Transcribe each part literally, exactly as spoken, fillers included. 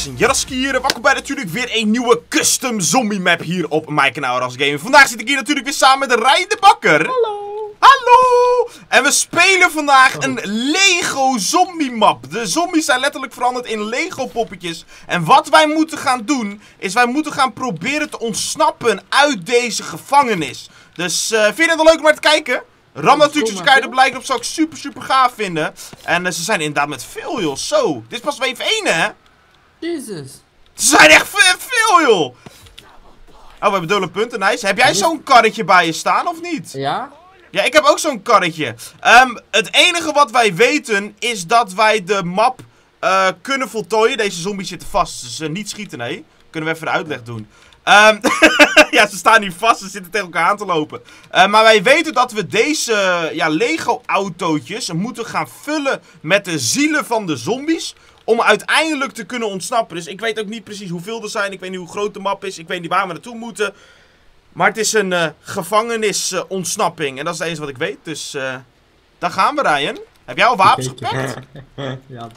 mensen, Jaroski hier. Welkom bij natuurlijk weer een nieuwe custom zombie map hier op mijn kanaal Ras Gaming. Vandaag zit ik hier natuurlijk weer samen met Ryan de Bakker. Hallo. Hallo. En we spelen vandaag een Lego zombie map. De zombies zijn letterlijk veranderd in Lego poppetjes. En wat wij moeten gaan doen, is wij moeten gaan proberen te ontsnappen uit deze gevangenis. Dus uh, vind je het wel leuk om naar te kijken? Ram natuurlijk subscribe, blijkt op, zou ik super super gaaf vinden. En uh, ze zijn inderdaad met veel joh, zo. Dit is pas wave één hè? Jezus. Ze zijn echt veel joh. Oh, we hebben dubbele punten, nice. Heb jij zo'n karretje bij je staan of niet? Ja? Ja, ik heb ook zo'n karretje. Um, het enige wat wij weten is dat wij de map uh, kunnen voltooien. Deze zombies zitten vast, dus uh, niet schieten, nee. Kunnen we even de uitleg doen. Um, ja, ze staan hier vast, ze zitten tegen elkaar aan te lopen. Uh, maar wij weten dat we deze ja, Lego-autootjes moeten gaan vullen met de zielen van de zombies. Om uiteindelijk te kunnen ontsnappen. Dus ik weet ook niet precies hoeveel er zijn. Ik weet niet hoe groot de map is. Ik weet niet waar we naartoe moeten. Maar het is een uh, gevangenis-ontsnapping. Uh, en dat is het enige wat ik weet. Dus uh, daar gaan we, Ryan. Heb jij al wapens gepakt? Ja.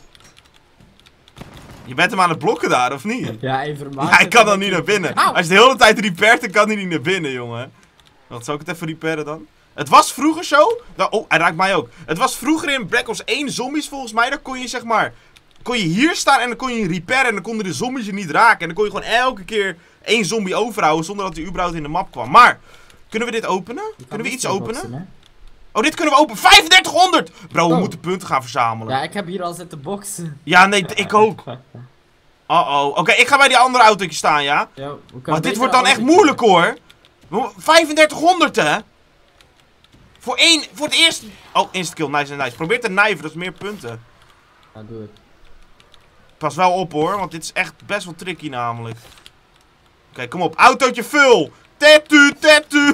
Je bent hem aan het blokken daar, of niet? Ja, informatie. Ja, hij kan dan niet naar binnen. Au. Als je de hele tijd repairt, dan kan hij niet naar binnen, jongen. Wat, zal ik het even repairen dan? Het was vroeger zo. Nou, oh, hij raakt mij ook. Het was vroeger in Black Ops één zombies, volgens mij. Daar kon je, zeg maar... Kon je hier staan en dan kon je repairen en dan konden de zombies je niet raken. En dan kon je gewoon elke keer één zombie overhouden zonder dat hij überhaupt in de map kwam. Maar, kunnen we dit openen? Kunnen we iets openen? Boxen, oh, dit kunnen we openen. vijfendertighonderd! Bro, we oh. moeten punten gaan verzamelen. Ja, ik heb hier al zitten boksen. Ja, nee, ik ook. Uh-oh. Oké, okay, ik ga bij die andere autootje staan, ja? Ja, maar dit wordt dan echt moeilijk, hoor. vijfendertighonderd, hè? Voor één, voor het eerst... Oh, insta-kill, nice, nice. Probeer te knijven, dat is meer punten. Ja, doe het. Pas wel op hoor, want dit is echt best wel tricky namelijk. Oké, okay, kom op. Autootje vul! Tattoo, tattoo!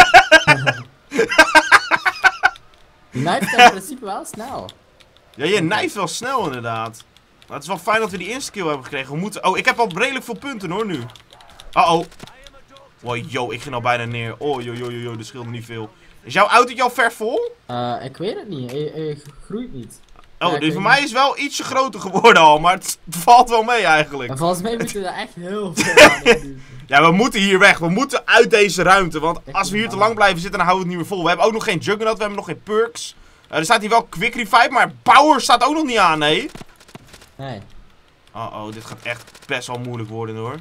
Die knijpt in principe wel snel. Ja, je knijft wel snel inderdaad. Maar het is wel fijn dat we die insta-kill hebben gekregen. We moeten... Oh, ik heb al redelijk veel punten hoor nu. Uh-oh. Wow, yo, ik ging al bijna neer. Oh, yo, yo, yo, yo, dat scheelt niet veel. Is jouw autootje al ver vol? Uh, ik weet het niet. Hij, hij groeit niet. Oh, ja, dus voor mij is wel ietsje groter geworden al, maar het valt wel mee eigenlijk. En volgens mij moeten we er echt heel veel aan doen. Ja, we moeten hier weg. We moeten uit deze ruimte, want als we hier te lang blijven zitten, dan houden we het niet meer vol. We hebben ook nog geen Juggernaut, we hebben nog geen perks. Uh, er staat hier wel Quick Revive, maar Power staat ook nog niet aan, nee. Nee. Oh, oh, dit gaat echt best wel moeilijk worden, hoor.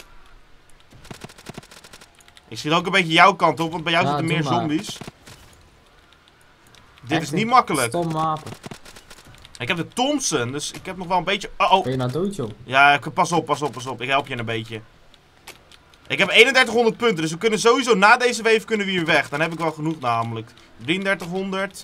Ik schiet ook een beetje jouw kant op, want bij jou ja, zitten meer maar. zombies. Dit echt is niet makkelijk. Stom wapen. Ik heb de Thompson, dus ik heb nog wel een beetje... Uh oh. Ben je nou dood, joh? Ja, pas op, pas op, pas op. Ik help je een beetje. Ik heb eenendertighonderd punten, dus we kunnen sowieso na deze wave kunnen we hier weg. Dan heb ik wel genoeg namelijk. drieëndertighonderd.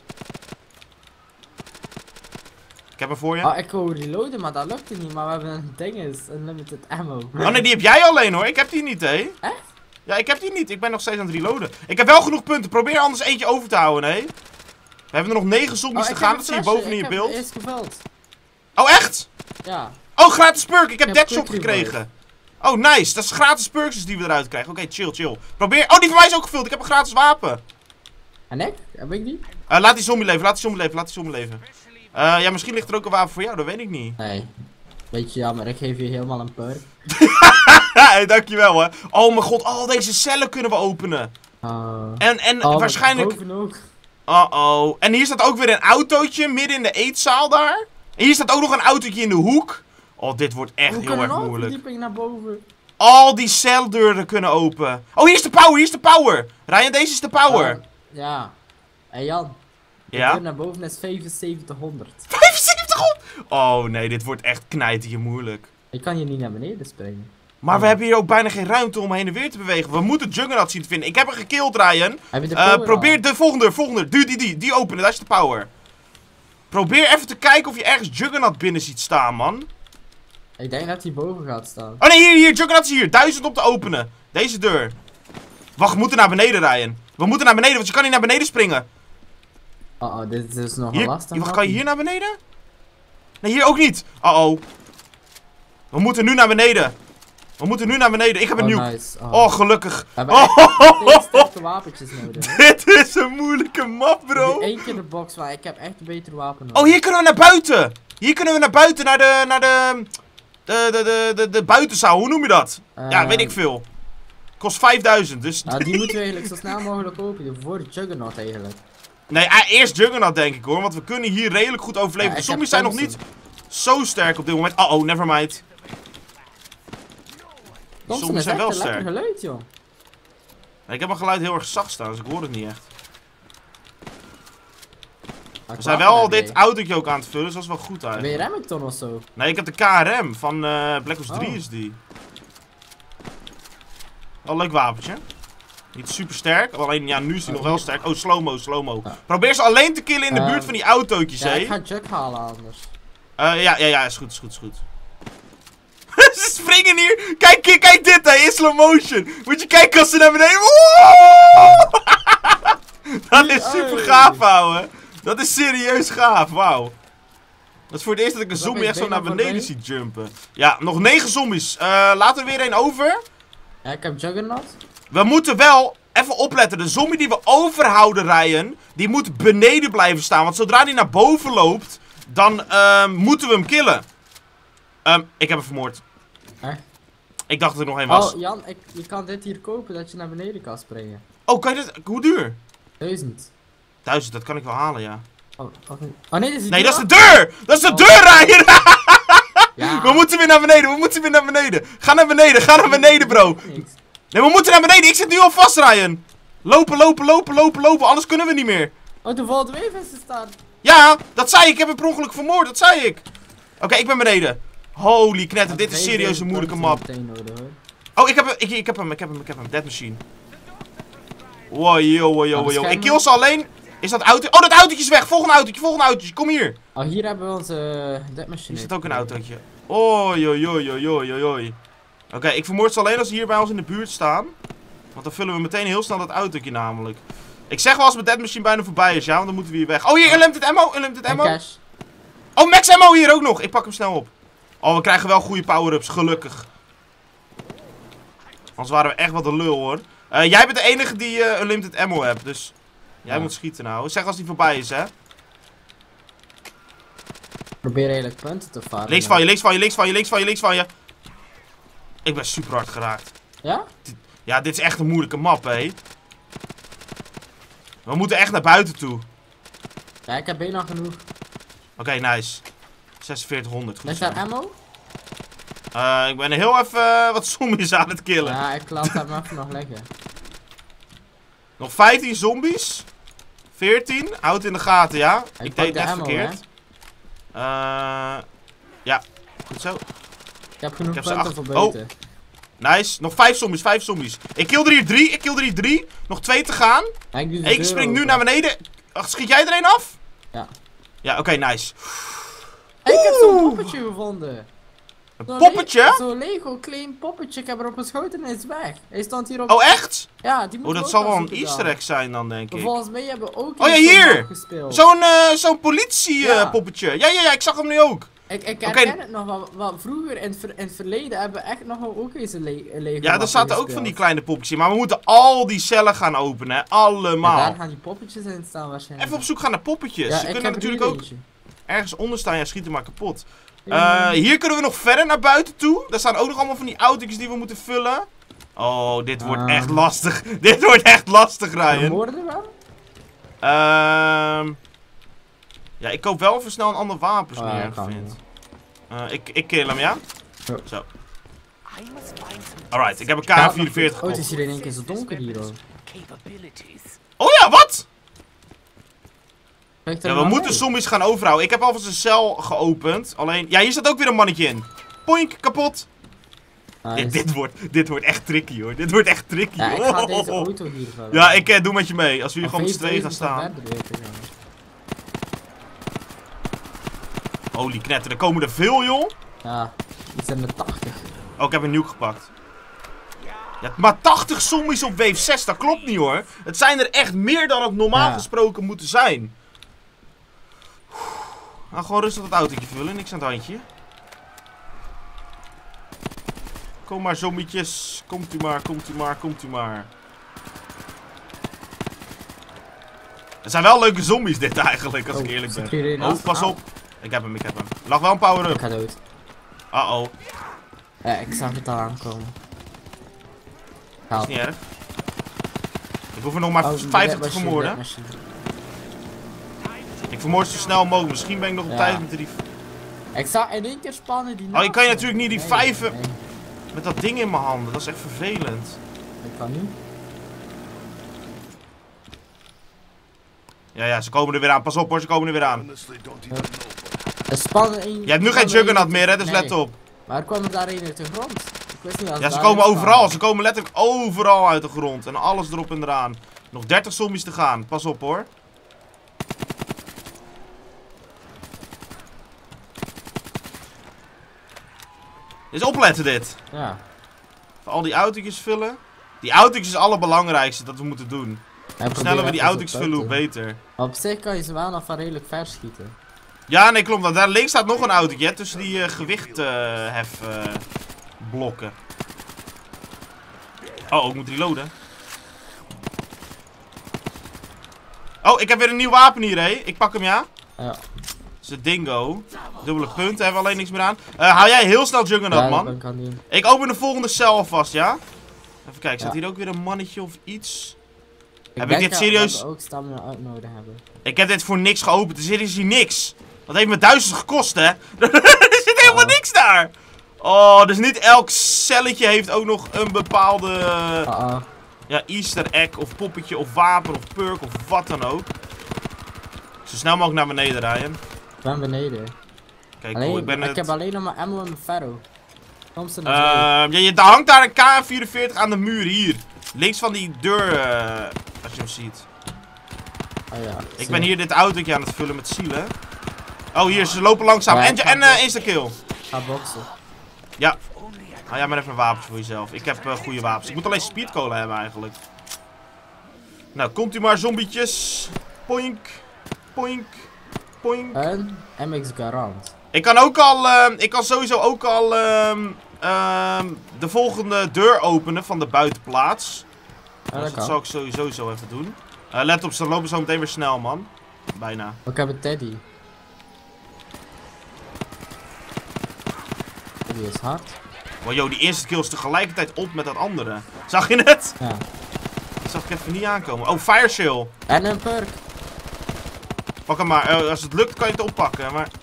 Ik heb hem voor je. Oh, ik wou reloaden, maar dat lukte niet. Maar we hebben een ding is, unlimited ammo. Oh nee, die heb jij alleen hoor. Ik heb die niet, hé. Echt? Ja, ik heb die niet. Ik ben nog steeds aan het reloaden. Ik heb wel genoeg punten. Probeer anders eentje over te houden, hé. We hebben er nog negen zombies oh, te gaan. Dat zie je boven in je beeld. Ik heb eerst geveld. Oh, echt? Ja. Oh, gratis perk. Ik heb, heb Deadshot quick gekregen. Oh, nice. Dat is gratis perks die we eruit krijgen. Oké, okay, chill, chill. Probeer... Oh, die van mij is ook gevuld. Ik heb een gratis wapen. En ik? Heb ik die? Uh, laat die zombie leven. Laat die zombie leven. Laat die zombie leven. Uh, ja, misschien ligt er ook een wapen voor jou. Dat weet ik niet. Nee. Weet je, ja, maar ik geef je helemaal een perk. Hey, dankjewel, hè. Oh mijn god. Al deze cellen kunnen we openen. Uh, En, en oh, waarschijnlijk... ook. Uh-oh. En hier staat ook weer een autootje midden in de eetzaal daar. En hier staat ook nog een autootje in de hoek. Oh, dit wordt echt Hoe heel erg een moeilijk. verdieping naar boven? Al die celdeuren kunnen open. Oh, hier is de power, hier is de power. Ryan, deze is de power. Uh, ja. En Jan. De Ja? deur naar boven is vijfenzeventighonderd. vijfenzeventig! Oh nee, dit wordt echt knijtertje moeilijk. Ik kan hier niet naar beneden springen. Maar Oh. we hebben hier ook bijna geen ruimte om heen en weer te bewegen. We moeten Juggernaut zien te vinden. Ik heb hem gekilld, Ryan. Heb je de Uh, power probeer al? de volgende, volgende. Die, die, die. Die openen, daar is de power. Probeer even te kijken of je ergens Juggernaut binnen ziet staan, man. Ik denk dat hij boven gaat staan. Oh nee, hier, hier. Juggernaut is hier. Duizend op te openen. Deze deur. Wacht, we moeten naar beneden, Ryan. We moeten naar beneden, want je kan niet naar beneden springen. Oh, oh, dit is nog Hier, een lastig. wacht, kan je hier naar beneden? Nee, hier ook niet. Uh-oh. We moeten nu naar beneden. We moeten nu naar beneden. Ik heb een oh, nieuw. Nice. Oh. Oh, gelukkig. We hebben Oh, echt sterke wapentjes nodig. Hè? dit is een moeilijke map, bro. Eén keer de box, maar ik heb echt een betere wapen nodig. Oh, hier kunnen we naar buiten. Hier kunnen we naar buiten, naar de, naar de, De, de, de, de, de buitenzaal, hoe noem je dat? Uh, ja, weet ik veel. Kost vijfduizend, dus... Nou, die moeten we eigenlijk zo snel mogelijk kopen. Voor de Juggernaut eigenlijk. Nee, uh, eerst Juggernaut denk ik hoor. Want we kunnen hier redelijk goed overleven. Ja, de ik zombies heb zijn nog niet zo sterk op dit moment. Oh, oh, nevermind. De Thompson zombies is zijn echt wel een lekker sterk. geluid, joh. Nee, ik heb mijn geluid heel erg zacht staan, dus ik hoor het niet echt. Maar We zijn wapen wel heb dit je. autootje ook aan het vullen, dus dat is wel goed Ben je eigenlijk. Remington of zo? Nee, ik heb de K R M van uh, Black Ops drie Oh. is die. Wel een leuk wapentje. Niet super sterk, alleen ja, nu is hij Oh, nog wel hier. sterk. Oh, slow-mo, slow-mo. Ja. Probeer ze alleen te killen in de Ehm, buurt van die autootjes, Ja, hé. ik ga Jug halen anders. Uh, ja, ja, ja, is goed, is goed, is goed. Ze springen hier. Kijk, kijk, kijk dit, hè, in slow motion. Moet je kijken als ze naar beneden. Dat is super gaaf, ouwe. Dat is serieus gaaf, wauw. Dat is voor het eerst dat ik een Dat zombie is echt zo bijna naar beneden voorbij. zie jumpen. Ja, nog negen zombies. Uh, laten we weer één over. Ja, ik heb Juggernaut. We moeten wel even opletten. De zombie die we overhouden, Ryan, die moet beneden blijven staan. Want zodra die naar boven loopt, dan uh, moeten we hem killen. Um, ik heb hem vermoord. Echt? Ik dacht dat er nog één was. Oh, Jan, ik, je kan dit hier kopen dat je naar beneden kan springen. Oh, kan je dit? Hoe duur? Duizend. Duizend, dat kan ik wel halen, ja. Oh, oh, nee. Oh nee, dat is die Nee, dat is de deur. deur! Dat is de Oh. deur, Ryan! Ja. We moeten weer naar beneden, we moeten weer naar beneden. Ga naar beneden, ga naar beneden, bro. Niks. Nee, we moeten naar beneden. Ik zit nu al vast, Ryan. Lopen, lopen, lopen, lopen, lopen. Anders kunnen we niet meer. Oh, de Vault Wave is te staan. Ja, dat zei ik. Ik heb hem per ongeluk vermoord. Dat zei ik. Oké, okay, ik ben beneden. Holy knetter, dit is serieus een moeilijke map. Oh, ik heb hem, ik, ik heb hem, ik heb hem, ik heb hem. Dead machine. Wow, yo, wow, yo, wow, yo. Ik kill ze alleen. Is dat auto? Oh, dat autootje is weg. Volgende autootje, volgende autootje. Kom hier. Oh, hier hebben we onze uh, dead machine. Hier zit ook een autootje. Oi, oi, oi, oi, oi, oi. Oké, okay, ik vermoord ze alleen als ze hier bij ons in de buurt staan. Want dan vullen we meteen heel snel dat autootje namelijk. Ik zeg wel als mijn dead machine bijna voorbij is, ja, want dan moeten we hier weg. Oh, hier, unlimited ammo, unlimited ammo. Cash. Oh, max ammo hier ook nog. Ik pak hem snel op. Oh, we krijgen wel goede power-ups, gelukkig. Anders waren we echt wat een lul, hoor. Uh, jij bent de enige die uh, unlimited ammo hebt, dus jij ja. moet schieten nou. Zeg als die voorbij is, hè. Probeer eigenlijk punten te varen. Links van je, links van je, links van je, links van je, links van je. Ik ben super hard geraakt. Ja? Ja, dit is echt een moeilijke map, hé. We moeten echt naar buiten toe. Ja, ik heb bijna genoeg. Oké, okay, nice. zesenveertighonderd, goed Is zo. daar ammo? Uh, ik ben heel even uh, wat zombies aan het killen. Ja, ik laat hem even nog liggen. Nog vijftien zombies. veertien. Houd het in de gaten, ja. Ik, Ik pak deed de net ammo, verkeerd. Uh, ja, goed zo. Ik heb genoeg Ik heb ze punten acht- voor buiten. Nice. Nog vijf zombies, vijf zombies. Ik kill er hier drie, ik kill er hier drie. Nog twee te gaan. Ja, ik doe de Ik deur spring nu open. naar beneden. Ach, schiet jij er een af? Ja. Ja, oké, okay, nice. Hey, ik heb zo'n poppetje gevonden. Een Zo'n poppetje? Le- Zo'n Lego klein poppetje. Ik heb erop geschoten en hij is weg. Hij stond hier op. Oh, echt? Ja, die moet Oh, ik dat ook zal wel een zoeken easter dan. egg zijn dan, denk Maar ik. volgens mij hebben we ook Oh ja, iets van hier! map gespeeld. Zo'n uh, zo'n politie uh, Ja. poppetje. Ja, ja, ja, ik zag hem nu ook. Ik, ik Oké. herken het nog wel, wel vroeger in het, ver, in het verleden hebben we echt nog wel ook eens een, le een Lego Ja, er map zaten ook gespeeld. van die kleine poppetjes in. Maar we moeten al die cellen gaan openen, hè. Ja, Allemaal. daar gaan die poppetjes in staan waarschijnlijk. Even op zoek gaan naar poppetjes. Ja, Ze ik kunnen heb er natuurlijk hier ook eentje. ergens onder staan. Ja, schiet hem maar kapot. Ja. Uh, hier kunnen we nog verder naar buiten toe. Daar staan ook nog allemaal van die autootjes die we moeten vullen. Oh, dit wordt Ah. echt lastig. Dit wordt echt lastig, Ryan. Vermoorden wel? Ehm ja, ik koop wel even snel een ander wapen als Oh, ik ja, niet erg kan vind. Uh, ik, ik kill hem, ja? Ja. Zo. Alright, ik heb een K Ja, vierenveertig Oh, het gekocht. is hier in één keer zo donker hier hoor. Oh ja, wat? Kijk er Ja, we maar moeten mee. zombies gaan overhouden. Ik heb alvast een cel geopend. Alleen, ja, hier staat ook weer een mannetje in. Poink, kapot. Ah, Dit, is- dit, wordt, dit wordt echt tricky, hoor. Dit wordt echt tricky. Ja, ik ga Oh. deze auto hier vullen. Ja, ik eh, doe met je mee. Als we hier Of gewoon met z'n tweeën gaan vijfduizend staan. van verder weer te gaan. Holy knetter, er komen er veel, joh. Ja, iets in de tachtig. Oh, ik heb een nuke gepakt. Ja, maar tachtig zombies op wave zes, dat klopt niet, hoor. Het zijn er echt meer dan het normaal Ja. gesproken moeten zijn. Nou, gewoon rustig dat autootje vullen, niks aan het handje. Kom maar, zombietjes. Komt u maar, komt u maar, komt u maar. Het zijn wel leuke zombies dit eigenlijk, als Oh, ik eerlijk zit ben. hier een Oh, naast? pas Ah. op. Ik heb hem, ik heb hem. Er lag wel een Ik power-up. ga dood. Uh-oh. Ja, ik zag het al aankomen. Dat Help. is niet erg. Ik hoef er nog maar Oh, vijftig te machine, vermoorden. machine. Ik vermoord zo snel mogelijk. Misschien ben ik nog op Ja. tijd met die... Ik zag in één keer spannen die Oh, je kan je naast me. natuurlijk niet die Nee, vijven... nee, Met dat ding in mijn handen. Dat is echt vervelend. ik kan niet. Ja, ja, ze komen er weer aan. Pas op hoor, ze komen er weer aan. Er spannen één... Je hebt nu geen Juggernaut meer, hè, dus let op. Maar er kwam er daar een uit de grond. Ik wist niet dat Ja, ze daar komen in overal. kwamen. Ze komen letterlijk overal uit de grond. En alles erop en eraan. Nog dertig zombies te gaan. Pas op hoor. Dit is opletten dit. Ja. Al die autootjes vullen. Die autootjes is het allerbelangrijkste dat we moeten doen. En Hoe probeer sneller we die even autootjes zo vullen, hoe te- beter. Op zich kan je ze wel nog van redelijk ver schieten. Ja, nee, klopt. Want daar links staat nog een autootje, hè, tussen die uh, gewichthef uh, blokken. Oh, ik moet reloaden. Oh, ik heb weer een nieuw wapen hier, hé. Ik pak hem, ja. Ja. Dat is de dingo. Dubbele punt, hebben we alleen niks meer aan. Uh, hou jij heel snel Juggernaut, Ja, man. dat kan doen. Ik open de volgende cel alvast, ja? Even kijken, staat Ja. hier ook weer een mannetje of iets? Ik Heb ik denk dit dat- serieus- Dat we ook stamina uit nodig hebben. Ik heb dit voor niks geopend, er zit is hier niks. Dat heeft me duizend gekost, hè? Er zit helemaal Oh. niks daar. Oh, dus niet elk celletje heeft ook nog een bepaalde Uh -oh. ja, easter egg of poppetje of wapen of perk of wat dan ook. Zo snel mogelijk naar beneden rijden. Ik ben beneden. Kijk, Alleen, cool, ik ben ik het... heb alleen nog maar ammo en mijn ferro. Soms er nog Ehm, ja, je, daar hangt daar een K N vierenveertig aan de muur, hier. Links van die deur, eh, als je hem ziet. twee. Oh ja. Ik zie ben je. hier dit autootje aan het vullen met zielen. Oh, hier, ze lopen langzaam. Ja, En, ik ga en uh, boksen. insta-kill. Ga boksen. Ja. Hou jij maar even een wapentje voor jezelf. Ik heb uh, goede wapens. Ik moet alleen speedcola hebben eigenlijk. Nou, komt u maar, zombietjes. Poink. Poink. Poink. En M X Garant. Ik kan ook al, uh, ik kan sowieso ook al uh, uh, de volgende deur openen van de buitenplaats. Ja, Dus dat dat kan. zal ik sowieso zo even doen. Uh, let op, ze lopen zo meteen weer snel, man. Bijna. Ik heb een Teddy. Teddy is hard. Wow, yo, die eerste kill is tegelijkertijd op met dat andere. Zag je het? Ja. Dat zag ik even niet aankomen. Oh, fire shield. En een perk. Pak hem maar. Uh, als het lukt kan je het oppakken, maar...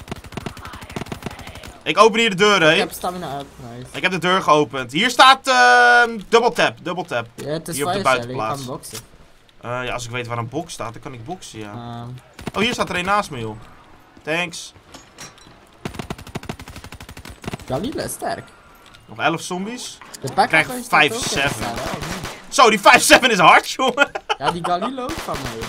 Ik open hier de deur, hè. Ik heb stamina uit. Nice. Ik heb de deur geopend. Hier staat uh, double tap, double tap. Ja, het is Hier op de fire sale, je buitenplaats. kan boksen. Uh, ja, als ik weet waar een box staat, dan kan ik boksen, ja. Ehm, Oh, hier staat er een naast me, joh. Thanks. Galila is sterk. Nog elf zombies. De pack krijg kan je vijf, ook zeven. instellen, hè, of niet? Zo, die vijf zeven is hard, jongen. Ja, die Galila ook van mij.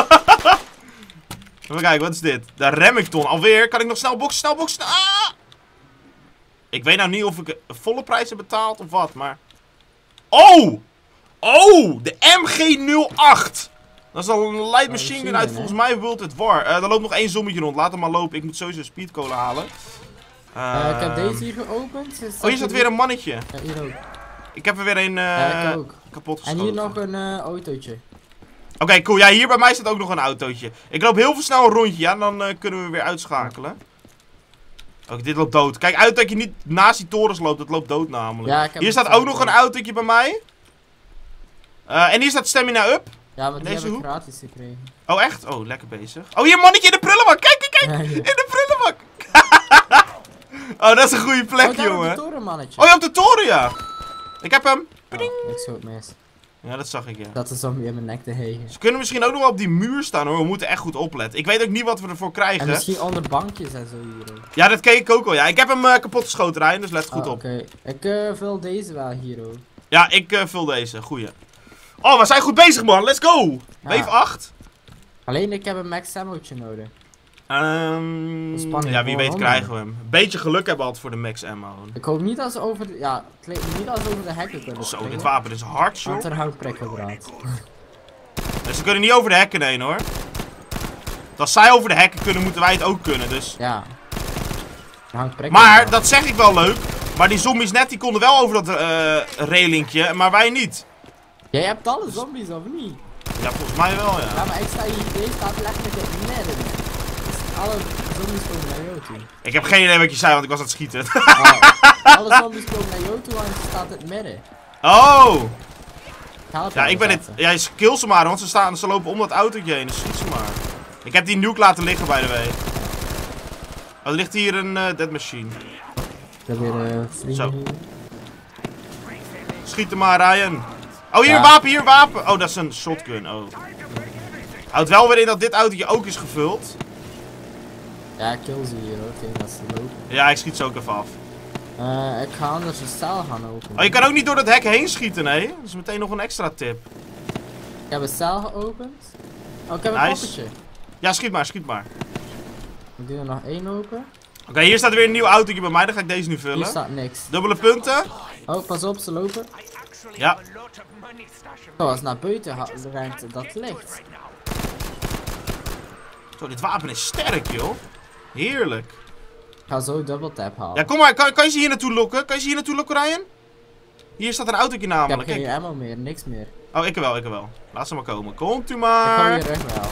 Even kijken, wat is dit? De Remington. Alweer. Kan ik nog snel boksen, snel boksen? Ah! Ik weet nou niet of ik een volle prijs heb betaald of wat, maar... Oh! Oh! De M G nul acht! Dat is al een light machine gun uit volgens mij World at War. Uh, er loopt nog één zombie rond. Laat hem maar lopen. Ik moet sowieso speedcola halen. Eh, ik heb Ehm, deze hier geopend. Oh, hier staat weer een mannetje. Ja, hier ook. Ik heb er weer een uh, Ja, ik ook. kapot En geschoten. hier nog een eh, autootje. Oké, cool. Ja, hier bij mij staat ook nog een autootje. Ik loop heel veel snel een rondje, ja. Dan uh, kunnen we weer uitschakelen. Oké, dit loopt dood. Kijk uit dat je niet naast die torens loopt. Dat loopt dood namelijk. Ja, ik heb Hier het staat ook ook. nog een autootje bij mij. Uh, en hier staat stamina up. Ja, maar die Deze heb ik hoek? gratis gekregen. Oh, echt? Oh, lekker bezig. Oh, hier een mannetje in de prullenbak. Kijk, kijk, kijk. Ja, hier. In de prullenbak. Oh, dat is een goede plek, Oh, daar op jongen. de torenmannetje. Oh, je op de toren, ja. Ik heb hem. Oh, ik schoot mis. Ja, dat zag ik, ja. Dat is zombie in mijn nek te hegen. Ze kunnen misschien ook nog wel op die muur staan, hoor. We moeten echt goed opletten. Ik weet ook niet wat we ervoor krijgen. En misschien onder bankjes en zo hier ook. Ja, dat keek ik ook al. Ja, ik heb hem uh, kapot geschoten, Ryan, dus let goed Ah, op. Oké, ik uh, vul deze wel hier ook. Ja, ik uh, vul deze. Goeie. Oh, we zijn goed bezig, man. Let's go. Ja. Wave acht. Alleen ik heb een max ammo'tje nodig. Um, Spanning ja, wie weet voor krijgen we hem. Beetje geluk hebben we altijd voor de max ammo. Ik hoop niet dat ze over de, ja, het lijkt niet als ze over de hekken kunnen Zo, springen. dit wapen is hard, joh. Want er houdt prikkeldraad. Dus ze kunnen niet over de hekken heen, hoor. Als zij over de hekken kunnen, moeten wij het ook kunnen, dus... Ja. Er hangt prikkeldraad. Maar, dat zeg ik wel leuk. Maar die zombies net, die konden wel over dat uh, relingje, maar wij niet. Jij hebt alle zombies, of niet? Ja, volgens mij wel, ja. Ja, maar ik sta hier, deze staat letterlijk in het midden. Dus alle zombies komen naar jou toe. Ik heb geen idee wat je zei, want ik was aan het schieten. Oh, alle zombies komen naar jou toe en ze staat in het midden. Oh! Help Ja, ik ben dit. Ja, je kill ze maar, want ze, staan, ze lopen om dat autootje heen, dus schiet ze maar. Ik heb die nuke laten liggen, by the way. Oh, er ligt hier een uh, dead machine. Ik heb weer uh, vrienden Zo. hier. Schiet hem maar, Ryan. Oh, hier Ja. een wapen, hier een wapen. Oh, dat is een shotgun. Oh. Houdt wel weer in dat dit autootje ook is gevuld. Ja, ik kill ze hier hoor, tegen dat ze lopen. Ja, ik schiet ze ook even af. Uh, ik ga anders een cel gaan openen. Oh, je kan ook niet door dat hek heen schieten, nee. Dat is meteen nog een extra tip. Ik heb een cel geopend. Oh, ik heb een Nice. poppetje. Ja, schiet maar, schiet maar. Ik doe er nog één open. Oké, okay, hier staat weer een nieuw autootje bij mij. Dan ga ik deze nu Hier vullen. staat niks. Dubbele punten. Oh, pas op, ze lopen. Ja. Oh, als naar buiten ha- ruimt dat licht. Zo, dit wapen is sterk, joh. Heerlijk. Ik ga zo double tap halen. Ja, kom maar. Kan, kan je ze hier naartoe lokken? Kan je ze hier naartoe lokken, Ryan? Hier staat een autootje ik heb namelijk. geen Kijk. ammo meer, niks meer. Oh, ik wel, ik wel. Laat ze maar komen. Komt u Ik maar. ga je rug wel.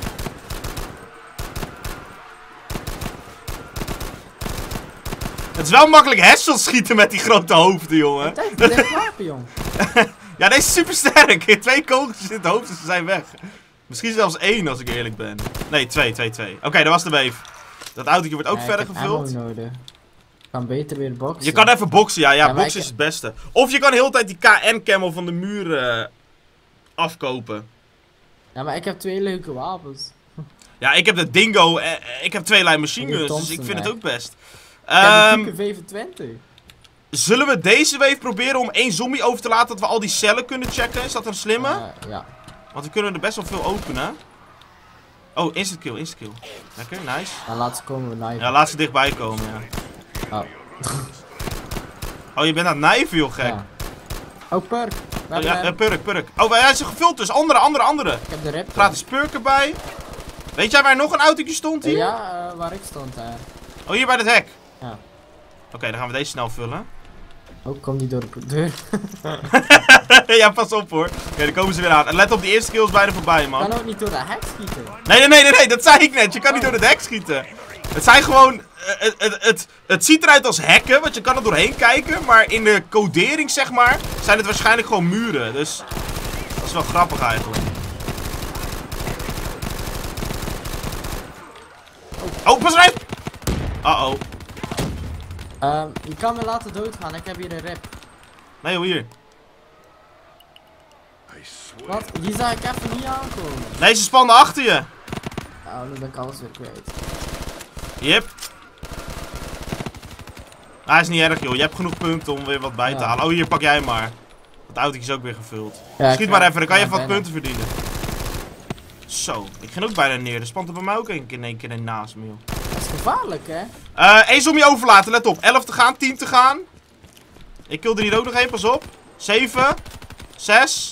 Het is wel makkelijk headshots schieten met die grote hoofden, jongen. Kijk, dit is wapen, jong. Ja, deze is super sterk. Twee kogels in het hoofd en ze zijn weg. Misschien zelfs één, als ik eerlijk ben. Nee, twee, twee, twee. Oké, okay, dat was de wave. Dat autootje wordt ook Ja, verder ik heb gevuld. ammo nodig. Ik kan beter weer boksen. Je kan even boksen, ja. Ja, Ja, maar boksen ik- is het beste. Of je kan de hele tijd die K N-camo van de muur eh, afkopen. Ja, maar ik heb twee leuke wapens. Ja, ik heb de Dingo en ik heb twee lijn machine Die guns, dus Thompson, ik vind het hè. ook best. Ik heb Ehm, een Type vijfentwintig. zullen we deze wave proberen om één zombie over te laten, dat we al die cellen kunnen checken? Is dat een slimme? Uh, ja. Want we kunnen er best wel veel openen. Oh, instant kill, instant kill. Lekker, nice. Dan laat ze komen we kniven. Ja, laat ze dichtbij komen, ja. Oh. Oh, je bent aan het knijven, joh, gek. Ja. Oh, perk. We Oh, hebben ja, hem. eh, purk, purk. Oh, hij is gevuld dus. Andere, andere, andere. Ik heb de rip. Gratis purk erbij. Weet jij waar nog een autootje stond hier? Ja, uh, waar ik stond daar. Oh, hier bij het hek. Ja. Oké, dan gaan we deze snel vullen. Oh, kom niet door de deur. Ja, pas op hoor. Oké, dan komen ze weer aan. En let op, die eerste kill is bijna voorbij, Ik man. kan ook niet door de hek schieten. Nee, nee, nee, nee, nee, dat zei ik net. Je kan niet door het hek schieten. Het zijn gewoon... eh, Het, het, het, het ziet eruit als hekken, want je kan er doorheen kijken. Maar in de codering, zeg maar, zijn het waarschijnlijk gewoon muren. Dus dat is wel grappig eigenlijk. Oh, pas eruit! Uh-oh. Ehm, je kan me laten doodgaan, ik heb hier een rip. Nee, joh, hier. Wat? Die zag ik even niet aankomen. Nee, ze spannen achter je. Oh, dan ben ik alles weer kwijt. Yep. Hij is niet erg, joh. Je hebt genoeg punten om weer wat bij te Ja. halen. Oh, hier, pak jij hem maar. Dat autootje is ook weer gevuld. Ja, Schiet ik maar ga- even, dan kan je ja, even wat bijna. punten verdienen. Zo, ik ging ook bijna neer. Er spant er bij mij ook een keer in één keer in naast me, joh. Dat is gevaarlijk, hè? Eh, één zombie overlaten, let op. elf te gaan, tien te gaan. Ik kill er hier ook nog één, pas op. zeven. zes.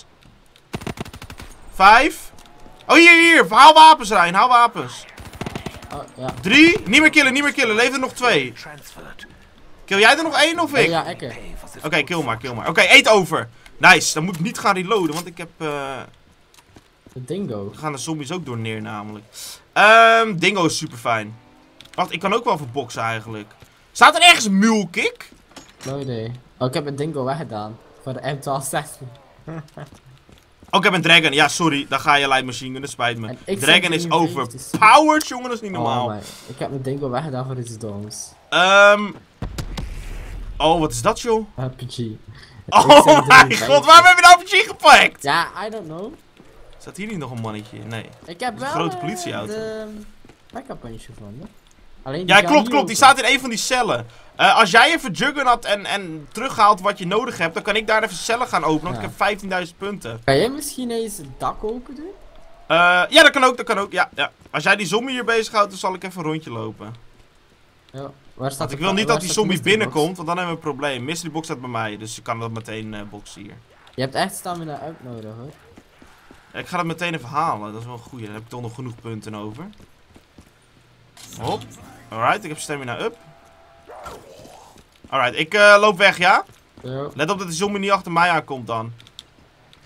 vijf. Oh, hier, hier. Haal wapens, Rijn. Haal wapens. Oh, ja. drie. Niet meer killen, niet meer killen. Leef er nog twee. Kill jij er nog één of Nee, ik? ja, ik. hè. Oké, kill maar, kill maar. Oké, eet over. Nice, dan moet ik niet gaan reloaden, want ik heb... eh De dingo. we gaan de zombies ook door neer namelijk. Ehm, Dingo is super fijn. Wacht, ik kan ook wel verboksen eigenlijk. Staat er ergens een mule kick? No idee. Oh, ik heb een dingo weggedaan. Voor de M twaalf zestien. Oh, ik heb een dragon. Ja, sorry. Dan ga je light machine gun. Dat spijt me. En ik Dragon vind is die overpowered, jongen. Dat is niet normaal. Oh, my. Ik heb mijn dingo weggedaan voor iets doms. Ehm. Oh, wat is dat, joh? R P G. Oh mijn god, waarom heb je nou R P G gepakt? Ja, I don't know. Staat hier niet nog een mannetje? Nee. Ik heb Een wel grote eh, politieauto. de backup punch gevonden. Alleen die Ja, kan klopt, niet klopt. Die open. staat in een van die cellen. Eh, als jij even Juggernaut en, en terughaalt wat je nodig hebt, dan kan ik daar even cellen gaan openen, want Ja. ik heb vijftienduizend punten. Kan jij misschien eens het dak open doen? Eh, ja, dat kan ook, dat kan ook. Ja, ja. Als jij die zombie hier bezighoudt, dan zal ik even een rondje lopen. Ja. Waar staat Want de ik wil ka- niet waar dat die staat de zombie mystery box? binnenkomt, want dan hebben we een probleem. Mystery box staat bij mij, dus ik kan dat meteen eh boxen hier. Je hebt echt stamina up nodig hoor. Ja, ik ga dat meteen even halen, dat is wel een goeie. Dan heb ik toch nog genoeg punten over. Hop. Alright, ik heb stamina up. Alright, ik eh, loop weg, ja? Ja. Let op dat die zombie niet achter mij aankomt dan.